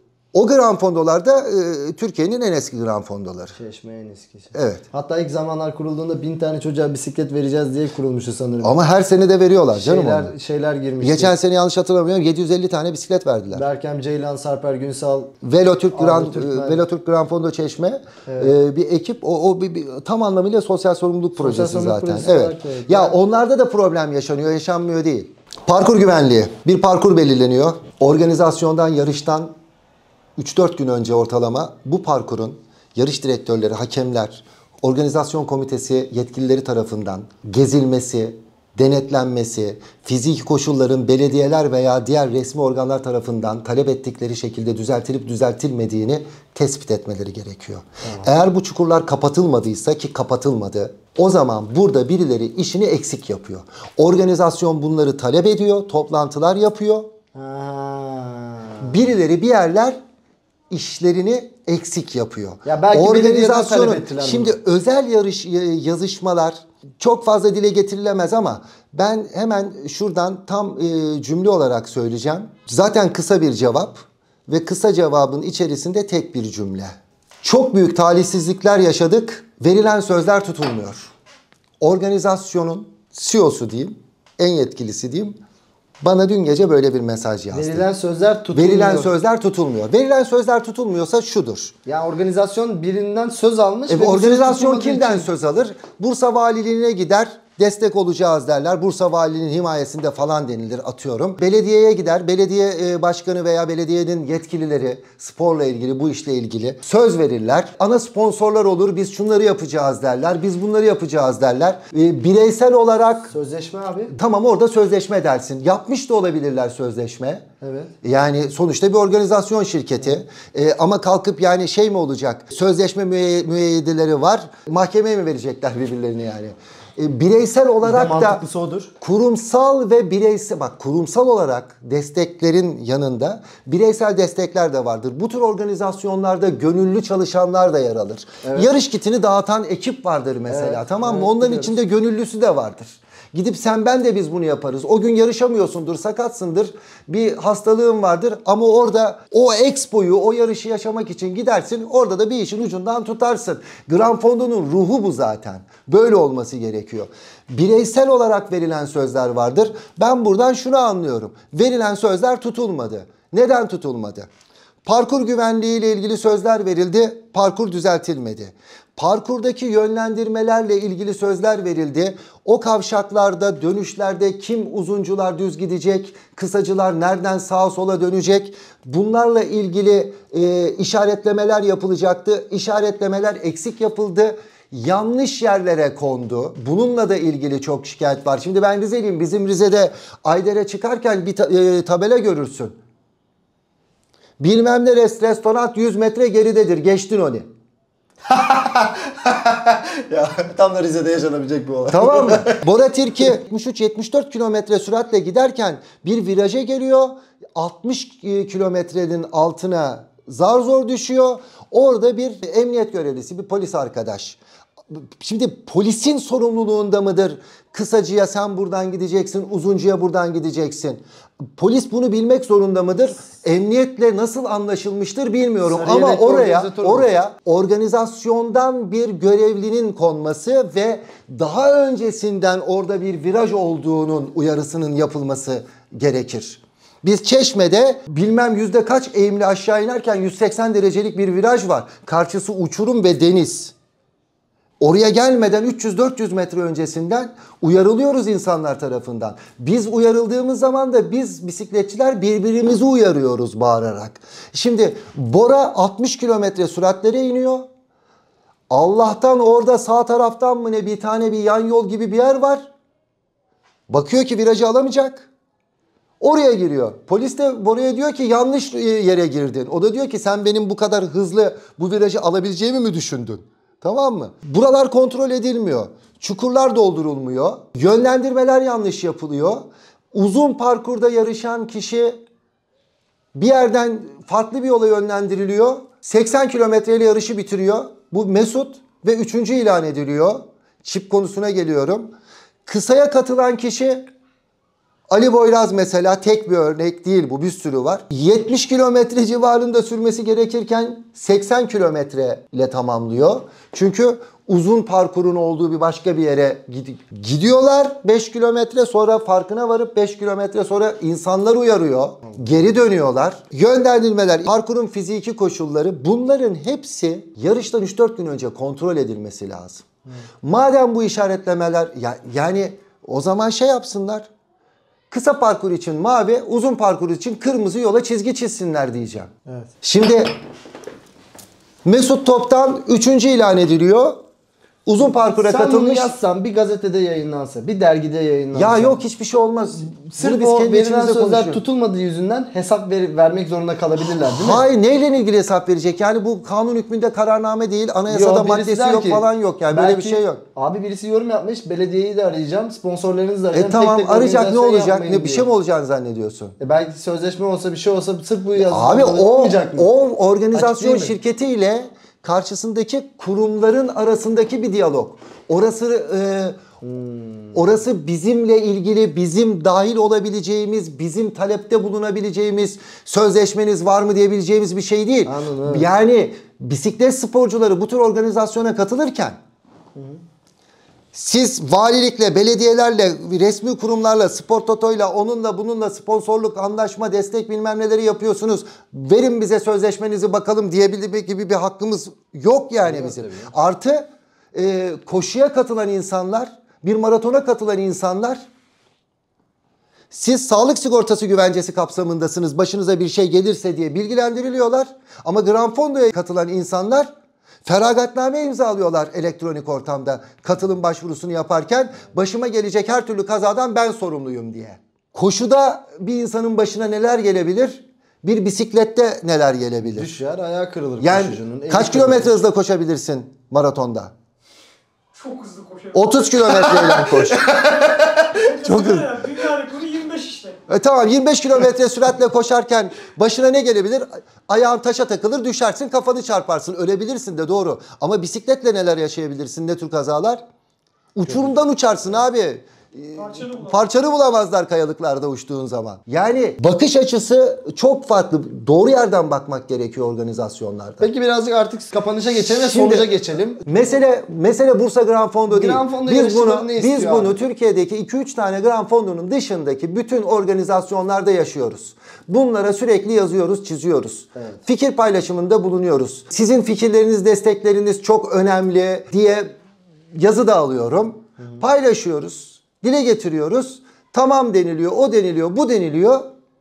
o Gran Fondo'larda e, Türkiye'nin en eski Gran Fondo'ları. Çeşme en eskisi. Evet. Hatta ilk zamanlar kurulduğunda bin tane çocuğa bisiklet vereceğiz diye kurulmuştu sanırım. Ama her sene de veriyorlar canım şeyler, onu. Şeyler girmişti. Geçen sene yanlış hatırlamıyorum yedi yüz elli tane bisiklet verdiler. Berkem Ceylan, Sarper Günsal. Velotürk Gran, Velotürk Gran Fondo Çeşme evet, e, bir ekip. O, o bir, bir, tam anlamıyla sosyal sorumluluk sosyal projesi sorumluluk zaten. Projesi evet. evet. Ya yani, onlarda da problem yaşanıyor, yaşanmıyor değil. Parkur güvenliği. Bir parkur belirleniyor. Organizasyondan, yarıştan üç dört gün önce ortalama bu parkurun yarış direktörleri, hakemler, organizasyon komitesi yetkilileri tarafından gezilmesi, denetlenmesi, fiziki koşulların belediyeler veya diğer resmi organlar tarafından talep ettikleri şekilde düzeltilip düzeltilmediğini tespit etmeleri gerekiyor. Tamam. Eğer bu çukurlar kapatılmadıysa, ki kapatılmadı, o zaman burada birileri işini eksik yapıyor. Organizasyon bunları talep ediyor, toplantılar yapıyor. Ha. Birileri bir yerler işlerini eksik yapıyor. Ya belki organizasyonun şimdi bunu. Özel yarış yazışmalar çok fazla dile getirilemez ama ben hemen şuradan tam e, cümle olarak söyleyeceğim. Zaten kısa bir cevap ve kısa cevabın içerisinde tek bir cümle. Çok büyük talihsizlikler yaşadık. Verilen sözler tutulmuyor. Organizasyonun C E O'su diyeyim, en yetkilisi diyeyim, bana dün gece böyle bir mesaj yazdı. Verilen sözler tutulmuyor. Verilen sözler tutulmuyor. Verilen sözler tutulmuyorsa şudur. Ya organizasyon birinden söz almış. E, organizasyon kimden için söz alır? Bursa Valiliğine gider. Destek olacağız derler. Bursa Valiliğinin himayesinde falan denilir, atıyorum. Belediyeye gider. Belediye başkanı veya belediyenin yetkilileri sporla ilgili, bu işle ilgili söz verirler. Ana sponsorlar olur. Biz şunları yapacağız derler. Biz bunları yapacağız derler. E, bireysel olarak... Sözleşme abi. Tamam, orada sözleşme dersin. Yapmış da olabilirler sözleşme. Evet. Yani sonuçta bir organizasyon şirketi. E, ama kalkıp yani şey mi olacak? Sözleşme müey- müeyyideleri var. Mahkemeye mi verecekler birbirlerini yani? E, bireysel olarak da odur. Kurumsal ve bireysel, bak kurumsal olarak desteklerin yanında bireysel destekler de vardır. Bu tür organizasyonlarda gönüllü çalışanlar da yer alır. Evet. Yarış kitini dağıtan ekip vardır mesela, evet, tamam mı? Evet, onların biliyoruz. İçinde gönüllüsü de vardır. Gidip sen ben de biz bunu yaparız. O gün yarışamıyorsundur, sakatsındır, bir hastalığın vardır ama orada o expoyu, o yarışı yaşamak için gidersin. Orada da bir işin ucundan tutarsın. Gran Fondo'nun ruhu bu zaten. Böyle olması gerekiyor. Bireysel olarak verilen sözler vardır. Ben buradan şunu anlıyorum. Verilen sözler tutulmadı. Neden tutulmadı? Parkur güvenliği ile ilgili sözler verildi, parkur düzeltilmedi. Parkurdaki yönlendirmelerle ilgili sözler verildi. O kavşaklarda, dönüşlerde kim uzuncular düz gidecek, kısacılar nereden sağa sola dönecek? Bunlarla ilgili e, işaretlemeler yapılacaktı. İşaretlemeler eksik yapıldı. Yanlış yerlere kondu. Bununla da ilgili çok şikayet var. Şimdi ben Rizeliyim. Bizim Rize'de Ayder'e çıkarken bir ta e, tabela görürsün. Bilmem ne restoran yüz metre geridedir. Geçtin onu. Ya tam da Rize'de yaşanabilecek bir olay. Tamam mı? Bora Tirki yetmiş üç yetmiş dört kilometre süratle giderken bir viraja geliyor. altmış kilometrenin altına zar zor düşüyor. Orada bir emniyet görevlisi, bir polis arkadaş. Şimdi polisin sorumluluğunda mıdır? Kısacıya sen buradan gideceksin, uzuncuya buradan gideceksin. Polis bunu bilmek zorunda mıdır? Emniyetle nasıl anlaşılmıştır bilmiyorum. Sarıyerek ama oraya oraya olur. organizasyondan bir görevlinin konması ve daha öncesinden orada bir viraj olduğunun uyarısının yapılması gerekir. Biz Çeşme'de bilmem yüzde kaç eğimli aşağı inerken yüz seksen derecelik bir viraj var. Karşısı uçurum ve deniz. Oraya gelmeden üç yüz dört yüz metre öncesinden uyarılıyoruz insanlar tarafından. Biz uyarıldığımız zaman da biz bisikletçiler birbirimizi uyarıyoruz bağırarak. Şimdi Bora altmış kilometre süratlere iniyor. Allah'tan orada sağ taraftan mı ne bir tane bir yan yol gibi bir yer var. Bakıyor ki virajı alamayacak. Oraya giriyor. Polis de Bora'ya diyor ki yanlış yere girdin. O da diyor ki sen benim bu kadar hızlı bu virajı alabileceğimi mi düşündün? Tamam mı? Buralar kontrol edilmiyor. Çukurlar doldurulmuyor. Yönlendirmeler yanlış yapılıyor. Uzun parkurda yarışan kişi bir yerden farklı bir yola yönlendiriliyor. seksen kilometreyle yarışı bitiriyor. Bu Mesut ve üçüncü ilan ediliyor. Çip konusuna geliyorum. Kısaya katılan kişi Ali Boyraz mesela, tek bir örnek değil bu, bir sürü var. yetmiş kilometre civarında sürmesi gerekirken seksen kilometre ile tamamlıyor. Çünkü uzun parkurun olduğu bir başka bir yere gidiyorlar. beş kilometre sonra farkına varıp beş kilometre sonra insanlar uyarıyor. Geri dönüyorlar. Yönlendirmeler, parkurun fiziki koşulları, bunların hepsi yarıştan üç dört gün önce kontrol edilmesi lazım. Hmm. Madem bu işaretlemeler ya, yani o zaman şey yapsınlar. Kısa parkur için mavi, uzun parkur için kırmızı yola çizgi çizsinler diyeceğim. Evet. Şimdi Mesut Top'tan üçüncü ilan ediliyor. Uzun parkura Sen katılmış. bunu yazsan, bir gazetede yayınlansa, bir dergide yayınlansa. Ya yok, hiçbir şey olmaz. Sırf biz o kendi verilen içimizde sözler konuşuyoruz. tutulmadığı yüzünden hesap ver, vermek zorunda kalabilirler değil mi? Hayır, neyle ilgili hesap verecek? Yani bu kanun hükmünde kararname değil, anayasada Yo, birisi maddesi der yok ki, falan yok yani, böyle bir belki, şey yok. Abi birisi yorum yapmış, belediyeyi de arayacağım, sponsorlarınızı da arayacağım. E tamam, tek tek arayacak, ne organizasyon olacak? yapmayın Ne bir şey diye. mi olacağını zannediyorsun? E belki sözleşme olsa, bir şey olsa sırf bu yazı Abi o olmayacak mı? o organizasyon Açık değil mi? şirketiyle karşısındaki kurumların arasındaki bir diyalog. Orası e, hmm. orası bizimle ilgili, bizim dahil olabileceğimiz, bizim talepte bulunabileceğimiz, sözleşmeniz var mı diyebileceğimiz bir şey değil. Anladım, evet. Yani bisiklet sporcuları bu tür organizasyona katılırken hı. siz valilikle, belediyelerle, resmi kurumlarla, spor totoyla, onunla bununla sponsorluk, anlaşma, destek bilmem neleri yapıyorsunuz. Verin bize sözleşmenizi bakalım diyebilmek gibi bir hakkımız yok yani yok, bizim. Tabii. Artı e, koşuya katılan insanlar, bir maratona katılan insanlar, siz sağlık sigortası güvencesi kapsamındasınız, başınıza bir şey gelirse diye bilgilendiriliyorlar. Ama Gran Fondo'ya katılan insanlar feragatname imzalıyorlar elektronik ortamda katılım başvurusunu yaparken, başıma gelecek her türlü kazadan ben sorumluyum diye. Koşuda bir insanın başına neler gelebilir? Bir bisiklette neler gelebilir? Düşer, ayağı kırılır yani koşucunun. Kaç kilometre hızla koşabilirsin maratonda? Çok hızlı koşuyor. otuz kilometreyle koş. Çok hızlı. Dünya rekoru yirmi beş işte. E tamam, yirmi beş kilometre süratle koşarken başına ne gelebilir? Ayağın taşa takılır, düşersin, kafanı çarparsın, ölebilirsin de, doğru. Ama bisikletle neler yaşayabilirsin, ne tür kazalar? Uçurumdan uçarsın abi. Parçanı bulamaz. parçanı bulamazlar kayalıklarda uçtuğun zaman. Yani bakış açısı çok farklı. Doğru yerden bakmak gerekiyor organizasyonlarda. Peki birazcık artık kapanışa geçelim ve Şimdi- sonuca geçelim. Mesele mesele Bursa Gran Fondo değil. Gran Fondo biz yarışçıları bunu ne biz istiyor bunu abi? Türkiye'deki iki üç tane Gran Fondo'nun dışındaki bütün organizasyonlarda yaşıyoruz. Bunlara sürekli yazıyoruz, çiziyoruz. Evet. Fikir paylaşımında bulunuyoruz. Sizin fikirleriniz, destekleriniz çok önemli diye yazı da alıyorum. Hı-hı. Paylaşıyoruz, dile getiriyoruz. Tamam deniliyor, o deniliyor, bu deniliyor.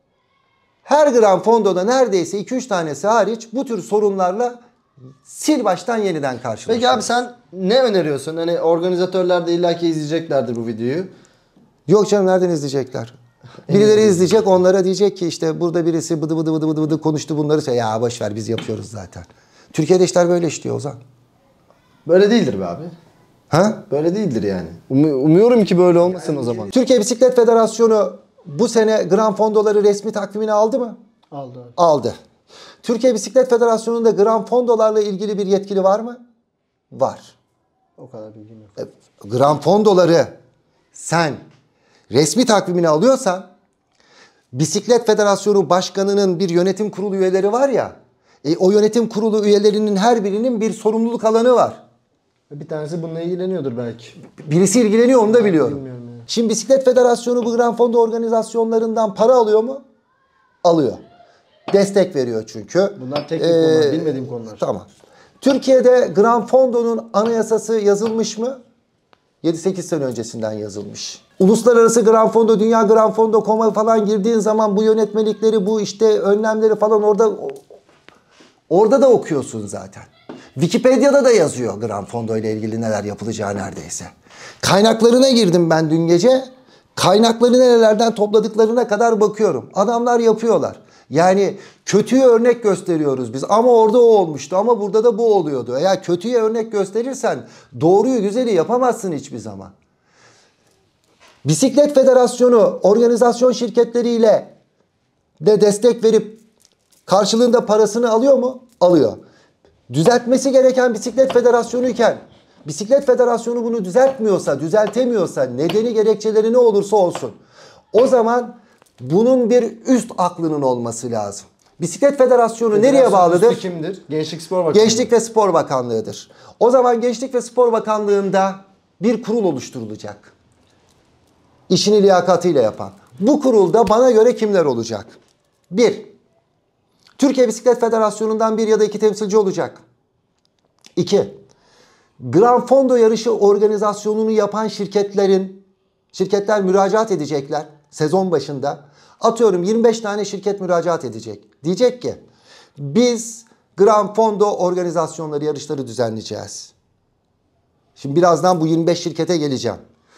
Her Gran Fondo'da neredeyse iki üç tanesi hariç bu tür sorunlarla sil baştan yeniden karşılaşıyoruz. Peki abi sen ne öneriyorsun? Hani organizatörler de illaki izleyeceklerdir bu videoyu. Yok canım, nereden izleyecekler? Birileri izleyecek, onlara diyecek ki işte burada birisi bıdı bıdı bıdı bıdı bıdı konuştu bunları. Şey, ya boş ver biz yapıyoruz zaten. Türkiye'de işler böyle işliyor Ozan. Böyle değildir be abi. Ha? Böyle değildir yani. Um- umuyorum ki böyle olmasın o zaman. Türkiye Bisiklet Federasyonu bu sene Gran Fondo'ları resmi takvimine aldı mı? Aldı abi. Aldı. Türkiye Bisiklet Federasyonu'nda Gran Fondo'larla ilgili bir yetkili var mı? Var. O kadar bilgim yok. E, Gran Fondo'ları sen resmi takvimine alıyorsan, Bisiklet Federasyonu Başkanı'nın bir yönetim kurulu üyeleri var ya, e, o yönetim kurulu üyelerinin her birinin bir sorumluluk alanı var. Bir tanesi bununla ilgileniyordur belki. Birisi ilgileniyor, onu da biliyorum. Bilmiyorum yani. Şimdi Bisiklet Federasyonu bu Gran Fondo organizasyonlarından para alıyor mu? Alıyor. Destek veriyor çünkü. Bunlar teknik konular, bilmediğim konular. Tamam. Türkiye'de Gran Fondo'nun anayasası yazılmış mı? yedi sekiz sene öncesinden yazılmış. Uluslararası Gran Fondo, Dünya Gran Fondo nokta com'a falan girdiğin zaman bu yönetmelikleri, bu işte önlemleri falan orada orada da okuyorsun zaten. Wikipedia'da da yazıyor Gran Fondo ile ilgili neler yapılacağı neredeyse. Kaynaklarına girdim ben dün gece. Kaynakları nerelerden topladıklarına kadar bakıyorum. Adamlar yapıyorlar. Yani kötüye örnek gösteriyoruz biz. Ama orada o olmuştu, ama burada da bu oluyordu. Eğer kötüye örnek gösterirsen doğruyu güzeli yapamazsın hiçbir zaman. Bisiklet Federasyonu organizasyon şirketleriyle de destek verip karşılığında parasını alıyor mu? Alıyor. Düzeltmesi gereken Bisiklet Federasyonu iken Bisiklet Federasyonu bunu düzeltmiyorsa, düzeltemiyorsa, nedeni gerekçeleri ne olursa olsun, o zaman bunun bir üst aklının olması lazım. Bisiklet Federasyonu nereye Federasyon bağlıdır? üstü kimdir? Gençlik Spor Bakanlığı. Gençlik ve Spor Bakanlığı'dır. O zaman Gençlik ve Spor Bakanlığı'nda bir kurul oluşturulacak. İşini liyakatıyla yapan. Bu kurulda bana göre kimler olacak? Bir, Türkiye Bisiklet Federasyonu'ndan bir ya da iki temsilci olacak. İki, Gran Fondo yarışı organizasyonunu yapan şirketlerin, şirketler müracaat edecekler sezon başında. Atıyorum yirmi beş tane şirket müracaat edecek. Diyecek ki biz Gran Fondo organizasyonları, yarışları düzenleyeceğiz. Şimdi birazdan bu yirmi beş şirkete geleceğim.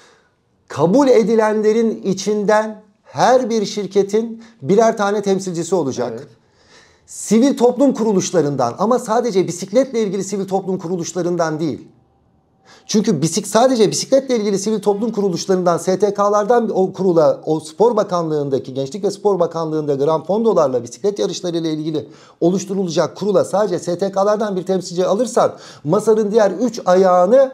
Kabul edilenlerin içinden her bir şirketin birer tane temsilcisi olacak. Evet. Sivil toplum kuruluşlarından, ama sadece bisikletle ilgili sivil toplum kuruluşlarından değil. Çünkü bisik, sadece bisikletle ilgili sivil toplum kuruluşlarından, S T K'lardan o kurula, o Spor Bakanlığı'ndaki, Gençlik ve Spor Bakanlığı'nda Gran Fondo'larla, bisiklet yarışlarıyla ilgili oluşturulacak kurula sadece S T K'lardan bir temsilci alırsan masanın diğer üç ayağını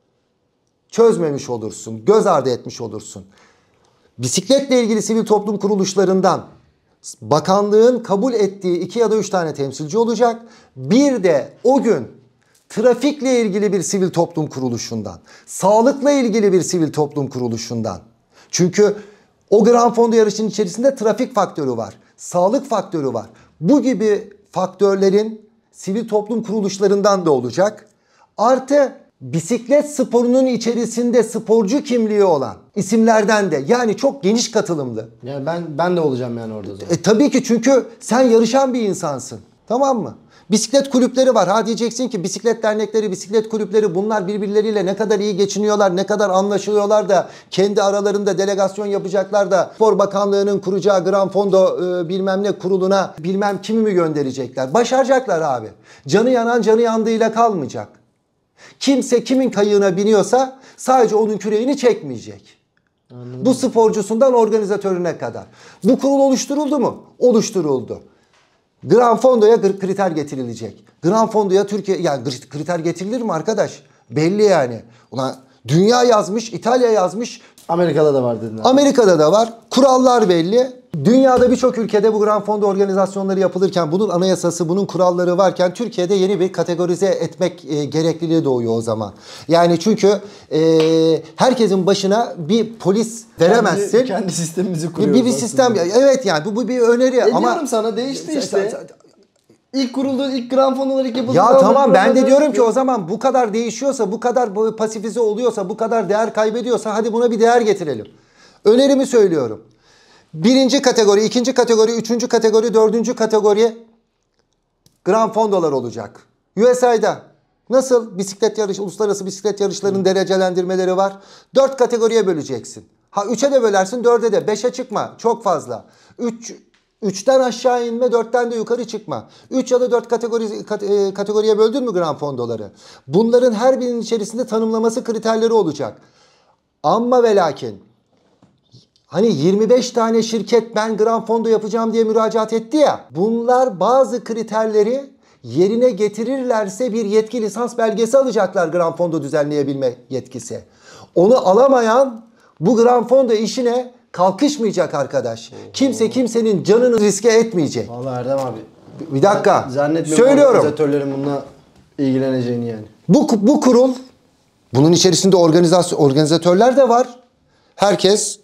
çözmemiş olursun, göz ardı etmiş olursun. Bisikletle ilgili sivil toplum kuruluşlarından bakanlığın kabul ettiği iki ya da üç tane temsilci olacak. Bir de o gün trafikle ilgili bir sivil toplum kuruluşundan, sağlıkla ilgili bir sivil toplum kuruluşundan. Çünkü o Gran Fondo yarışının içerisinde trafik faktörü var, sağlık faktörü var. Bu gibi faktörlerin sivil toplum kuruluşlarından da olacak. Artı bisiklet sporunun içerisinde sporcu kimliği olan isimlerden de, yani çok geniş katılımlı. Yani ben ben de olacağım yani orada zaten. E tabii ki, çünkü sen yarışan bir insansın. Tamam mı? Bisiklet kulüpleri var. Ha diyeceksin ki bisiklet dernekleri, bisiklet kulüpleri, bunlar birbirleriyle ne kadar iyi geçiniyorlar, ne kadar anlaşılıyorlar da kendi aralarında delegasyon yapacaklar da Spor Bakanlığı'nın kuracağı Gran Fondo e, bilmem ne kuruluna bilmem kimi mi gönderecekler? Başaracaklar abi. Canı yanan canı yandığıyla kalmayacak. Kimse kimin kayığına biniyorsa sadece onun küreğini çekmeyecek. Anladım. Bu sporcusundan organizatörüne kadar. Bu kurul oluşturuldu mu? Oluşturuldu. Gran Fondo'ya kriter getirilecek. Gran Fondo'ya Türkiye, yani kriter getirilir mi arkadaş? Belli yani. Ulan Dünya yazmış, İtalya yazmış. Amerika'da da var dedin abi. Amerika'da da var. Kurallar belli. Dünyada birçok ülkede bu Grand Fondo organizasyonları yapılırken, bunun anayasası, bunun kuralları varken Türkiye'de yeni bir kategorize etmek e, gerekliliği doğuyor o zaman. Yani çünkü e, herkesin başına bir polis veremezsin. Kendi, kendi sistemimizi kuruyoruz. Bir, bir sistem. Evet yani bu, bu bir öneri e ama diyorum sana değişti işte. İlk kuruldu, ilk Grand Fondo'lar ilk yapıldı. Ya tamam ben de diyorum ki o zaman bu kadar değişiyorsa, bu kadar pasifize oluyorsa, bu kadar değer kaybediyorsa hadi buna bir değer getirelim. Önerimi söylüyorum. Birinci kategori, ikinci kategori, üçüncü kategori, dördüncü kategori Grand Fondo'lar olacak. U S A'da nasıl bisiklet yarışı, uluslararası bisiklet yarışlarının derecelendirmeleri var. Dört kategoriye böleceksin. Ha üçe de bölersin, dörde de. Beşe çıkma. Çok fazla. Üç, üçten aşağı inme, dörtten de yukarı çıkma. Üç ya da dört kategori, kategoriye böldün mü Grand Fondo'ları? Bunların her birinin içerisinde tanımlaması, kriterleri olacak. Amma ve lakin hani yirmi beş tane şirket ben Grand Fondo yapacağım diye müracaat etti ya. Bunlar bazı kriterleri yerine getirirlerse bir yetki, lisans belgesi alacaklar, Grand Fondo düzenleyebilme yetkisi. Onu alamayan bu Grand Fondo işine kalkışmayacak arkadaş. Oo. Kimse kimsenin canını riske etmeyecek. Vallahi Erdem abi. Bir dakika. Zannetmiyorum söylüyorum. Organizatörlerin bununla ilgileneceğini yani. Bu, bu kurul, bunun içerisinde organizasyon, organizatörler de var. Herkes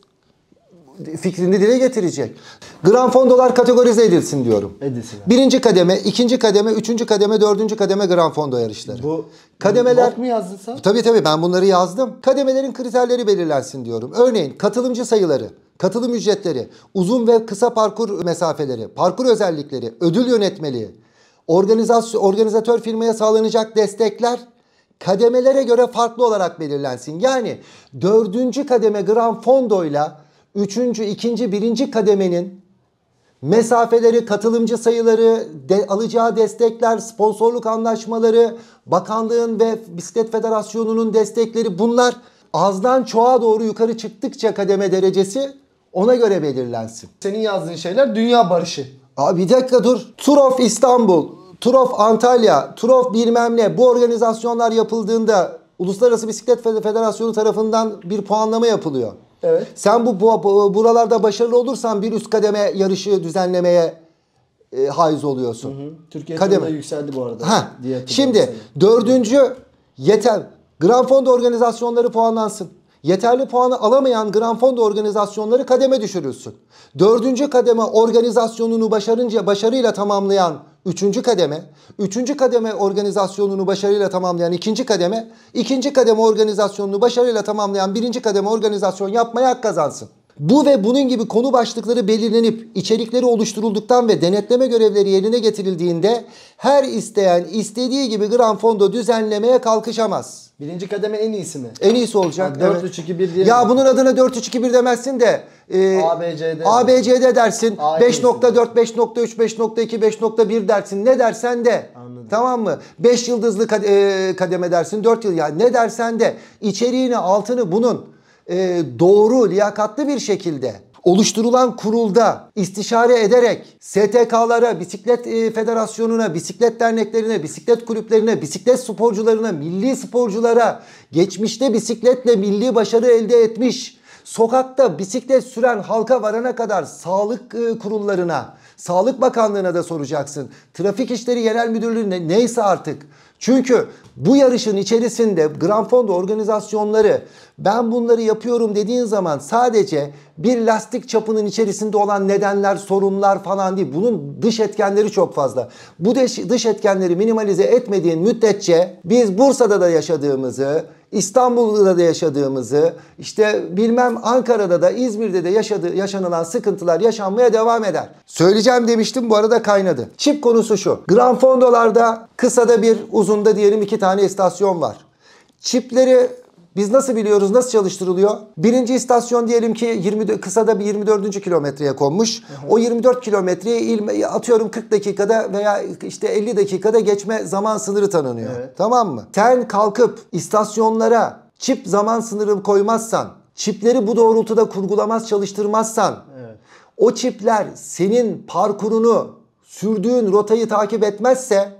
fikrini dile getirecek. Grand Fondo'lar kategorize edilsin diyorum. Edilsin. Birinci kademe, ikinci kademe, üçüncü kademe, dördüncü kademe Grand Fondo yarışları. Bu kademeler. not mu yazdın sen? Tabii tabii ben bunları yazdım. Kademelerin kriterleri belirlensin diyorum. Örneğin katılımcı sayıları, katılım ücretleri, uzun ve kısa parkur mesafeleri, parkur özellikleri, ödül yönetmeliği, organizasyon, organizatör firmaya sağlanacak destekler kademelere göre farklı olarak belirlensin. Yani dördüncü kademe Grand Fondo'yla üçüncü, ikinci, birinci kademenin mesafeleri, katılımcı sayıları, de, alacağı destekler, sponsorluk anlaşmaları, bakanlığın ve Bisiklet Federasyonu'nun destekleri, bunlar azdan çoğa doğru yukarı çıktıkça kademe derecesi ona göre belirlensin. Senin yazdığın şeyler dünya barışı. Abi bir dakika dur. Tour of İstanbul, Tour of Antalya, Tour of bilmem ne, bu organizasyonlar yapıldığında Uluslararası Bisiklet Federasyonu tarafından bir puanlama yapılıyor. Evet. Sen bu, bu buralarda başarılı olursan bir üst kademe yarışı düzenlemeye e, haiz oluyorsun. Hı hı. Türkiye kademe turunda yükseldi bu arada. Ha. Şimdi seni. dördüncü yeter Grand Fondo organizasyonları puanlansın. Yeterli puanı alamayan Grand Fondo organizasyonları kademe düşürülsün. Dördüncü kademe organizasyonunu başarınca başarıyla tamamlayan üçüncü kademe, üçüncü kademe organizasyonunu başarıyla tamamlayan ikinci kademe, ikinci kademe organizasyonunu başarıyla tamamlayan birinci kademe organizasyon yapmaya hak kazansın. Bu ve bunun gibi konu başlıkları belirlenip içerikleri oluşturulduktan ve denetleme görevleri yerine getirildiğinde her isteyen istediği gibi Grand Fondo düzenlemeye kalkışamaz. Birinci kademe en iyisi mi? En iyisi olacak. Yani dört üç iki bir diye. Ya bunun adına dört üç iki bir demezsin de e, A B C D A B C D dersin. A beş nokta dört, beş nokta üç, beş nokta iki, beş nokta bir dersin. Ne dersen de. Anladım. Tamam mı? beş yıldızlı kademe dersin. dört yıl yani ne dersen de içeriğini, altını bunun e, doğru, liyakatlı bir şekilde oluşturulan kurulda istişare ederek S T K'lara, Bisiklet Federasyonu'na, bisiklet derneklerine, bisiklet kulüplerine, bisiklet sporcularına, milli sporculara, geçmişte bisikletle milli başarı elde etmiş, sokakta bisiklet süren halka varana kadar sağlık kurullarına, Sağlık Bakanlığı'na da soracaksın. Trafik İşleri Genel Müdürlüğü'ne, neyse artık. Çünkü bu yarışın içerisinde Grand Fondo organizasyonları ben bunları yapıyorum dediğin zaman sadece bir lastik çapının içerisinde olan nedenler, sorunlar falan değil. Bunun dış etkenleri çok fazla. Bu dış etkenleri minimalize etmediğin müddetçe biz Bursa'da da yaşadığımızı, İstanbul'da da yaşadığımızı, işte bilmem Ankara'da da İzmir'de de yaşadığı, yaşanılan sıkıntılar yaşanmaya devam eder. Söyleyeceğim demiştim, bu arada kaynadı. Çip konusu şu. Grand Fondo'larda kısada bir, uzunda diyelim iki tane istasyon var. Çipleri biz nasıl biliyoruz, nasıl çalıştırılıyor? Birinci istasyon diyelim ki yirmi, kısada bir yirmi dördüncü kilometreye konmuş. Hı hı. O yirmi dört kilometreyi atıyorum kırk dakikada veya işte elli dakikada geçme zaman sınırı tanınıyor. Evet. Tamam mı? Sen kalkıp istasyonlara çip zaman sınırı koymazsan, çipleri bu doğrultuda kurgulamaz, çalıştırmazsan, evet, o çipler senin parkurunu, sürdüğün rotayı takip etmezse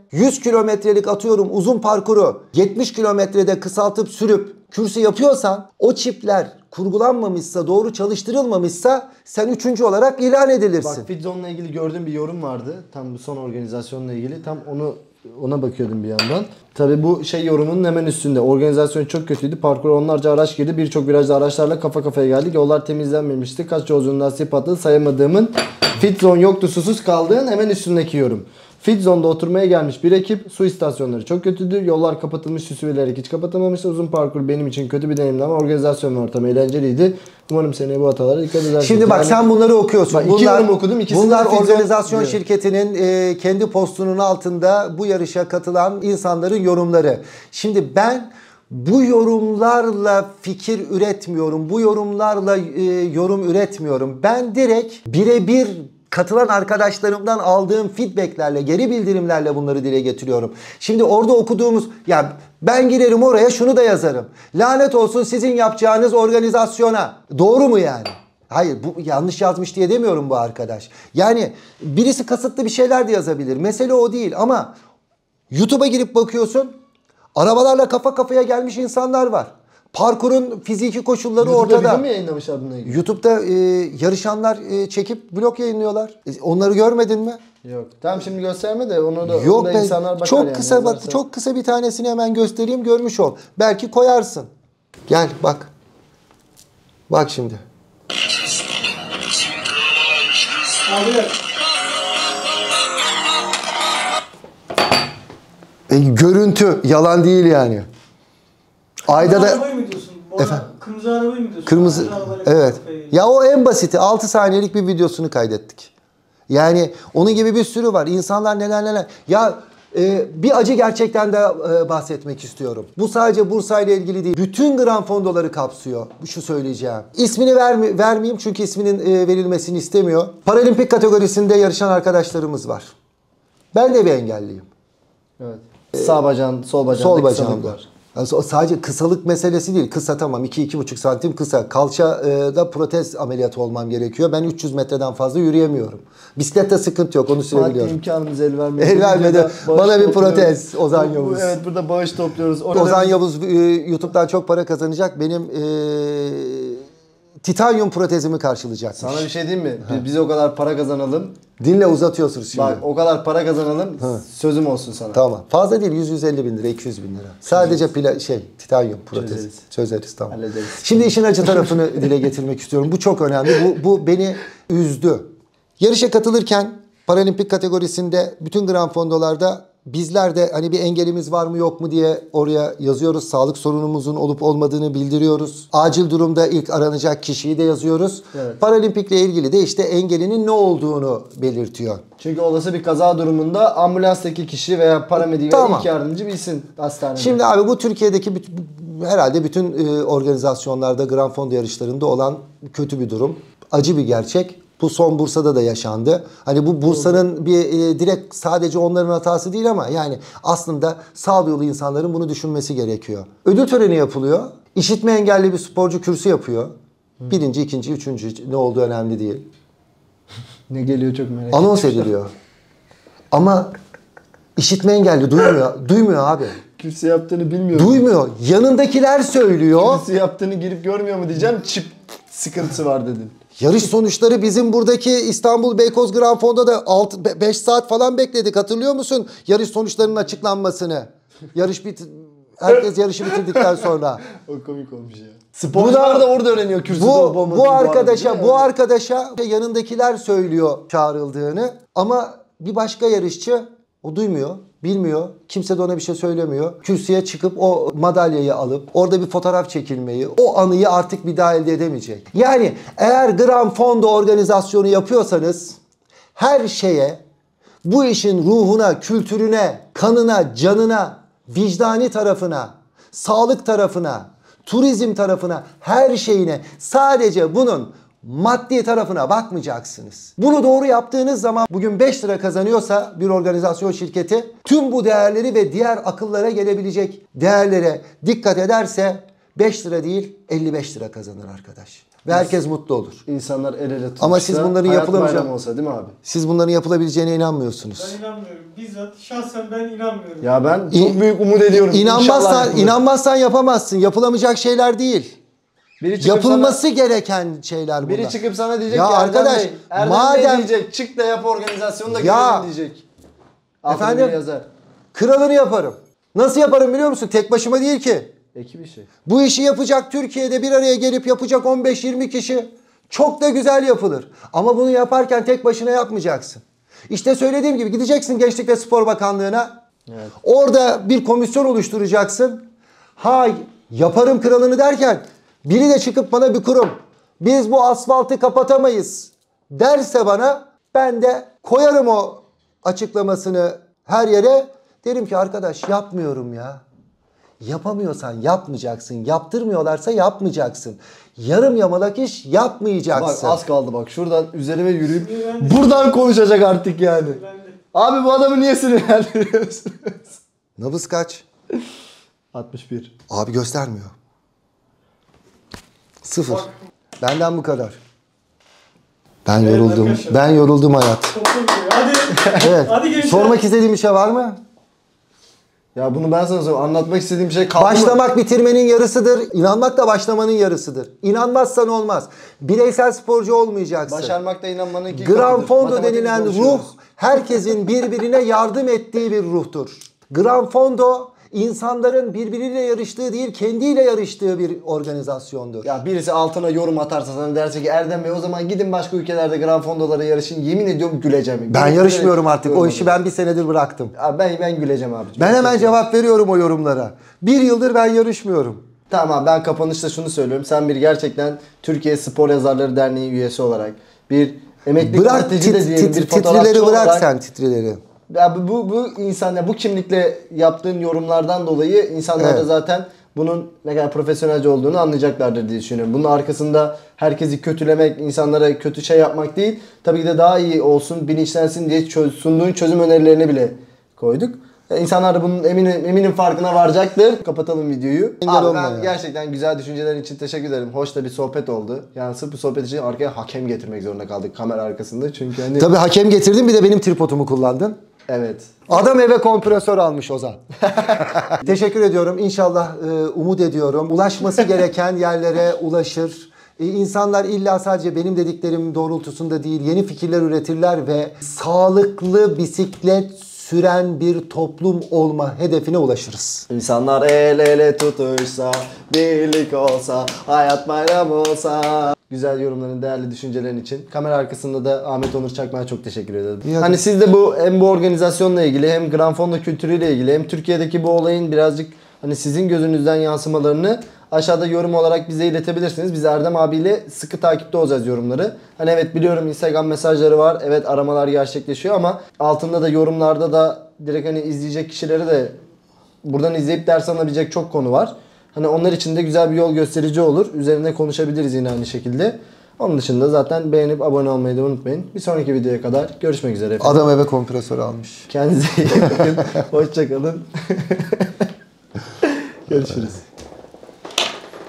yüz kilometrelik atıyorum uzun parkuru yetmiş kilometrede kısaltıp sürüp kürsü yapıyorsan, o çipler kurgulanmamışsa, doğru çalıştırılmamışsa sen üçüncü olarak ilan edilirsin. Bak, Fitzone'la ilgili gördüğüm bir yorum vardı. Tam bu son organizasyonla ilgili. Tam onu ona bakıyordum bir yandan. Tabii bu şey yorumunun hemen üstünde. Organizasyon çok kötüydü. Parkura onlarca araç girdi. Birçok virajda araçlarla kafa kafaya geldik. Yollar temizlenmemişti. Kaç yolcunun lastiği patladı sayamadığımın. Fitzone yoktu, susuz kaldığın hemen üstündeki yorum. Fitzone'da oturmaya gelmiş bir ekip. Su istasyonları çok kötüdür. Yollar kapatılmış, süsü verilerek hiç kapatılmamıştı. Uzun parkur benim için kötü bir deneyimdi ama organizasyon ve ortam eğlenceliydi. Umarım seneye bu hatalara dikkat edersiniz. Şimdi bak yani, sen bunları okuyorsun. Bak, iki bunlar, yorum okudum. Bunlar Fitzone organizasyon diyor. şirketinin e, kendi postunun altında bu yarışa katılan insanların yorumları. Şimdi ben bu yorumlarla fikir üretmiyorum. Bu yorumlarla e, yorum üretmiyorum. Ben direkt birebir katılan arkadaşlarımdan aldığım feedbacklerle, geri bildirimlerle bunları dile getiriyorum. Şimdi orada okuduğumuz, ya ben girerim oraya şunu da yazarım. Lanet olsun sizin yapacağınız organizasyona. Doğru mu yani? Hayır, bu yanlış yazmış diye demiyorum bu arkadaş. Yani birisi kasıtlı bir şeyler de yazabilir. Mesele o değil ama YouTube'a girip bakıyorsun. Arabalarla kafa kafaya gelmiş insanlar var. Parkurun fiziki koşulları YouTube'da ortada. video mu yayınlamışlar bununla ilgili? YouTube'da e, yarışanlar e, çekip vlog yayınlıyorlar. E, onları görmedin mi? Yok. Tamam, şimdi gösterme de onu da, Yok onu da be, insanlar bakar çok yani. kısa bak, Yazarsa. çok kısa bir tanesini hemen göstereyim, görmüş ol. Belki koyarsın. Gel bak. Bak şimdi. Abiler. E, görüntü yalan değil yani. Ayda Kırmızı da arabayı mı diyorsun? Bu Efendim? Kırmızı arabayı mı diyorsun? kırmızı arabayla evet. kafayı- Ya o en basiti, altı saniyelik bir videosunu kaydettik. Yani onun gibi bir sürü var. İnsanlar neler neler. Ya e, bir acı gerçekten de e, bahsetmek istiyorum. Bu sadece Bursa ile ilgili değil. Bütün Gran Fondo'ları kapsıyor. Şu söyleyeceğim. İsmini vermi, vermeyeyim çünkü isminin e, verilmesini istemiyor. Paralimpik kategorisinde yarışan arkadaşlarımız var. Ben de bir engelliyim. Evet. Sağ bacağın, sol bacağında Sol kısalık bacağımda. var. Yani o sadece kısalık meselesi değil. Kısa tamam, iki iki buçuk santim kısa. Kalçada protez ameliyatı olmam gerekiyor. Ben üç yüz metreden fazla yürüyemiyorum. Bisiklette sıkıntı yok, onu Maddi sürebiliyorum. imkanımız el vermedi. El vermedi. Bağış Bana bir topluyoruz. protez, Ozan Bu- Yavuz. Evet, burada bağış topluyoruz. Orada Ozan Yavuz e, YouTube'dan çok para kazanacak. Benim e, titanyum protezimi karşılayacakmış. Sana bir şey diyeyim mi? Biz, biz o kadar para kazanalım. Dinle, uzatıyorsunuz şimdi. Bak, o kadar para kazanalım. Sözüm olsun sana. Tamam. Fazla değil, yüz yüz elli bin lira, iki yüz bin lira. Sadece pla şey, titanyum protez. Çözeriz. Çözeriz, tamam. Hallederiz. Şimdi işin acı tarafını dile getirmek istiyorum. Bu çok önemli. Bu, bu beni üzdü. Yarışa katılırken paralimpik kategorisinde bütün Gran Fondo'larda bizler de hani bir engelimiz var mı yok mu diye oraya yazıyoruz. Sağlık sorunumuzun olup olmadığını bildiriyoruz. Acil durumda ilk aranacak kişiyi de yazıyoruz. Evet. Paralimpikle ilgili de işte engelinin ne olduğunu belirtiyor. Çünkü olası bir kaza durumunda ambulanstaki kişi veya paramedik Tamam. veya ilk yardımcı bilsin hastanede. Şimdi abi bu Türkiye'deki büt- herhalde bütün e, organizasyonlarda, Gran Fondo yarışlarında olan kötü bir durum. Acı bir gerçek. Bu son Bursa'da da yaşandı. Hani bu Bursa'nın bir e, direkt sadece onların hatası değil ama yani aslında sağduyulu insanların bunu düşünmesi gerekiyor. Ödül töreni yapılıyor. İşitme engelli bir sporcu kürsü yapıyor. Birinci, ikinci, üçüncü ne olduğu önemli değil. Ne geliyor çok merak Anons ediliyor. Ama işitme engelli duymuyor. Duymuyor abi. Kürsü yaptığını bilmiyorum. Duymuyor. Yanındakiler söylüyor. Kürsü yaptığını girip görmüyor mu diyeceğim. Çip sıkıntısı var dedin. Yarış sonuçları bizim buradaki İstanbul Beykoz Gran Fondo'da beş saat falan bekledik. Hatırlıyor musun? Yarış sonuçlarının açıklanmasını. Yarış bit herkes yarışı bitirdikten sonra. O komik olmuş ya. Sporcular da orada öğreniyor kürsüde olup Bu olmadığını bu arkadaşa arada, bu arkadaşa yanındakiler söylüyor çağrıldığını ama bir başka yarışçı o duymuyor, bilmiyor. Kimse de ona bir şey söylemiyor. Kürsüye çıkıp o madalyayı alıp orada bir fotoğraf çekilmeyi, o anıyı artık bir daha elde edemeyecek. Yani eğer Gran Fondo organizasyonu yapıyorsanız her şeye, bu işin ruhuna, kültürüne, kanına, canına, vicdani tarafına, sağlık tarafına, turizm tarafına, her şeyine, sadece bunun maddi tarafına bakmayacaksınız. Bunu doğru yaptığınız zaman bugün beş lira kazanıyorsa bir organizasyon şirketi tüm bu değerleri ve diğer akıllara gelebilecek değerlere dikkat ederse beş lira değil elli beş lira kazanır arkadaş. Ve herkes mutlu olur. İnsanlar el ele tutuşsa, Ama siz bunların hayat yapılamayacağı- bayramı olsa değil mi abi? Siz bunların yapılabileceğine inanmıyorsunuz. Ben inanmıyorum. Bizzat şahsen ben inanmıyorum. Ya ben çok İ- büyük umut ediyorum. İnşallah İnanmazsan, yapılır. inanmazsan yapamazsın. Yapılamayacak şeyler değil. Biri çıkıp Yapılması gereken şeyler bunlar. Biri çıkıp sana diyecek Ya ki arkadaş, Erdem Bey, Erdem madem- Bey diyecek çık da yap organizasyonu da Ya, görelim diyecek. Altına efendim? biri yazar. Kralını yaparım. Nasıl yaparım biliyor musun? Tek başıma değil ki. Ekip işi. Bu işi yapacak, Türkiye'de bir araya gelip yapacak on beş yirmi kişi çok da güzel yapılır. Ama bunu yaparken tek başına yapmayacaksın. İşte söylediğim gibi gideceksin Gençlik ve Spor Bakanlığı'na. Evet. Orada bir komisyon oluşturacaksın. Ha yaparım kralını derken biri de çıkıp bana bir kurum biz bu asfaltı kapatamayız derse bana ben de koyarım o açıklamasını her yere. Derim ki arkadaş yapmıyorum ya. Yapamıyorsan yapmayacaksın. Yaptırmıyorlarsa yapmayacaksın. Yarım yamalak iş Bak yapmayacaksın. az kaldı bak şuradan üzerime yürüyüp buradan konuşacak artık yani. Ben de. Abi bu adamı niye sinirlendiriyorsunuz? Nabız kaç? altmış bir. Abi göstermiyor. Sıfır. Bak. Benden bu kadar. Ben Evet yoruldum. arkadaşlar. Ben yoruldum hayat. Toplum gibi. Hadi. Evet. Hadi gençler. Sormak istediğim bir şey var mı? Ya bunu ben sana söyleyeyim. Anlatmak istediğim bir şey kaldı mı? Başlamak bitirmenin yarısıdır. İnanmak da başlamanın yarısıdır. İnanmazsan olmaz. Bireysel sporcu olmayacaksın. Başarmak da inanmanın iki Gran katıdır. Fondo Matematik denilen konuşuyoruz. ruh herkesin birbirine yardım ettiği bir ruhtur. Gran Fondo insanların birbiriyle yarıştığı değil kendiyle yarıştığı bir organizasyondur. Ya birisi altına yorum atarsa sana derse ki Erdem Bey o zaman gidin başka ülkelerde Gran Fondo'lara yarışın. Yemin ediyorum güleceğim. Ben Gülüp yarışmıyorum gülerek artık. O yorum işi atıyorum. ben bir senedir bıraktım. Abi ben ben güleceğim abi. Ben hemen cevap veriyorum o yorumlara. Bir yıldır ben yarışmıyorum. Tamam ben kapanışta şunu söylüyorum. Sen bir gerçekten Türkiye Spor Yazarları Derneği üyesi olarak bir emekli Bırak gazeteci de tit- diyelim bir tit- fotoğrafçı titrileri bırak olarak. sen titrileri. Ya bu, bu, bu insan ya bu kimlikle yaptığın yorumlardan dolayı insanlar da Evet. zaten bunun ne kadar profesyonelce olduğunu anlayacaklardır diye düşünüyorum. Bunun arkasında herkesi kötülemek, insanlara kötü şey yapmak değil. Tabii ki de daha iyi olsun, bilinçlensin diye çöz, sunduğun çözüm önerilerini bile koyduk. Ya İnsanlar da bunun eminim, eminim farkına varacaktır. Kapatalım videoyu. Engel Abi olma ben ya. gerçekten güzel düşüncelerin için teşekkür ederim. Hoş da bir sohbet oldu. Yani sırf bu sohbet için arkaya hakem getirmek zorunda kaldık kamera arkasında. Çünkü hani Tabii hakem getirdin bir de benim tripodumu kullandın. evet. Adam eve kompresör almış Ozan. Teşekkür ediyorum. İnşallah e, umut ediyorum. Ulaşması gereken yerlere ulaşır. E, insanlar illa sadece benim dediklerim doğrultusunda değil yeni fikirler üretirler ve sağlıklı bisiklet süren bir toplum olma hedefine ulaşırız. İnsanlar el ele tutuşsa, birlik olsa, hayat bayram olsa. Güzel yorumların, değerli düşüncelerin için. Kamera arkasında da Ahmet Onur Çakmak'a çok teşekkür ederim. İyi, hadi. Hani siz de bu hem bu organizasyonla ilgili hem Gran Fondo kültürüyle ilgili hem Türkiye'deki bu olayın birazcık hani sizin gözünüzden yansımalarını aşağıda yorum olarak bize iletebilirsiniz. Biz Erdem abiyle sıkı takipte olacağız yorumları. Hani evet biliyorum Instagram mesajları var. Evet aramalar gerçekleşiyor ama altında da yorumlarda da direkt hani izleyecek kişilere de buradan izleyip ders alabilecek çok konu var. Hani onlar için de güzel bir yol gösterici olur. Üzerine konuşabiliriz yine aynı şekilde. Onun dışında zaten beğenip abone olmayı da unutmayın. Bir sonraki videoya kadar görüşmek üzere efendim. Adam eve kompresör almış. Kendinize iyi bakın. Hoşça kalın. Görüşürüz.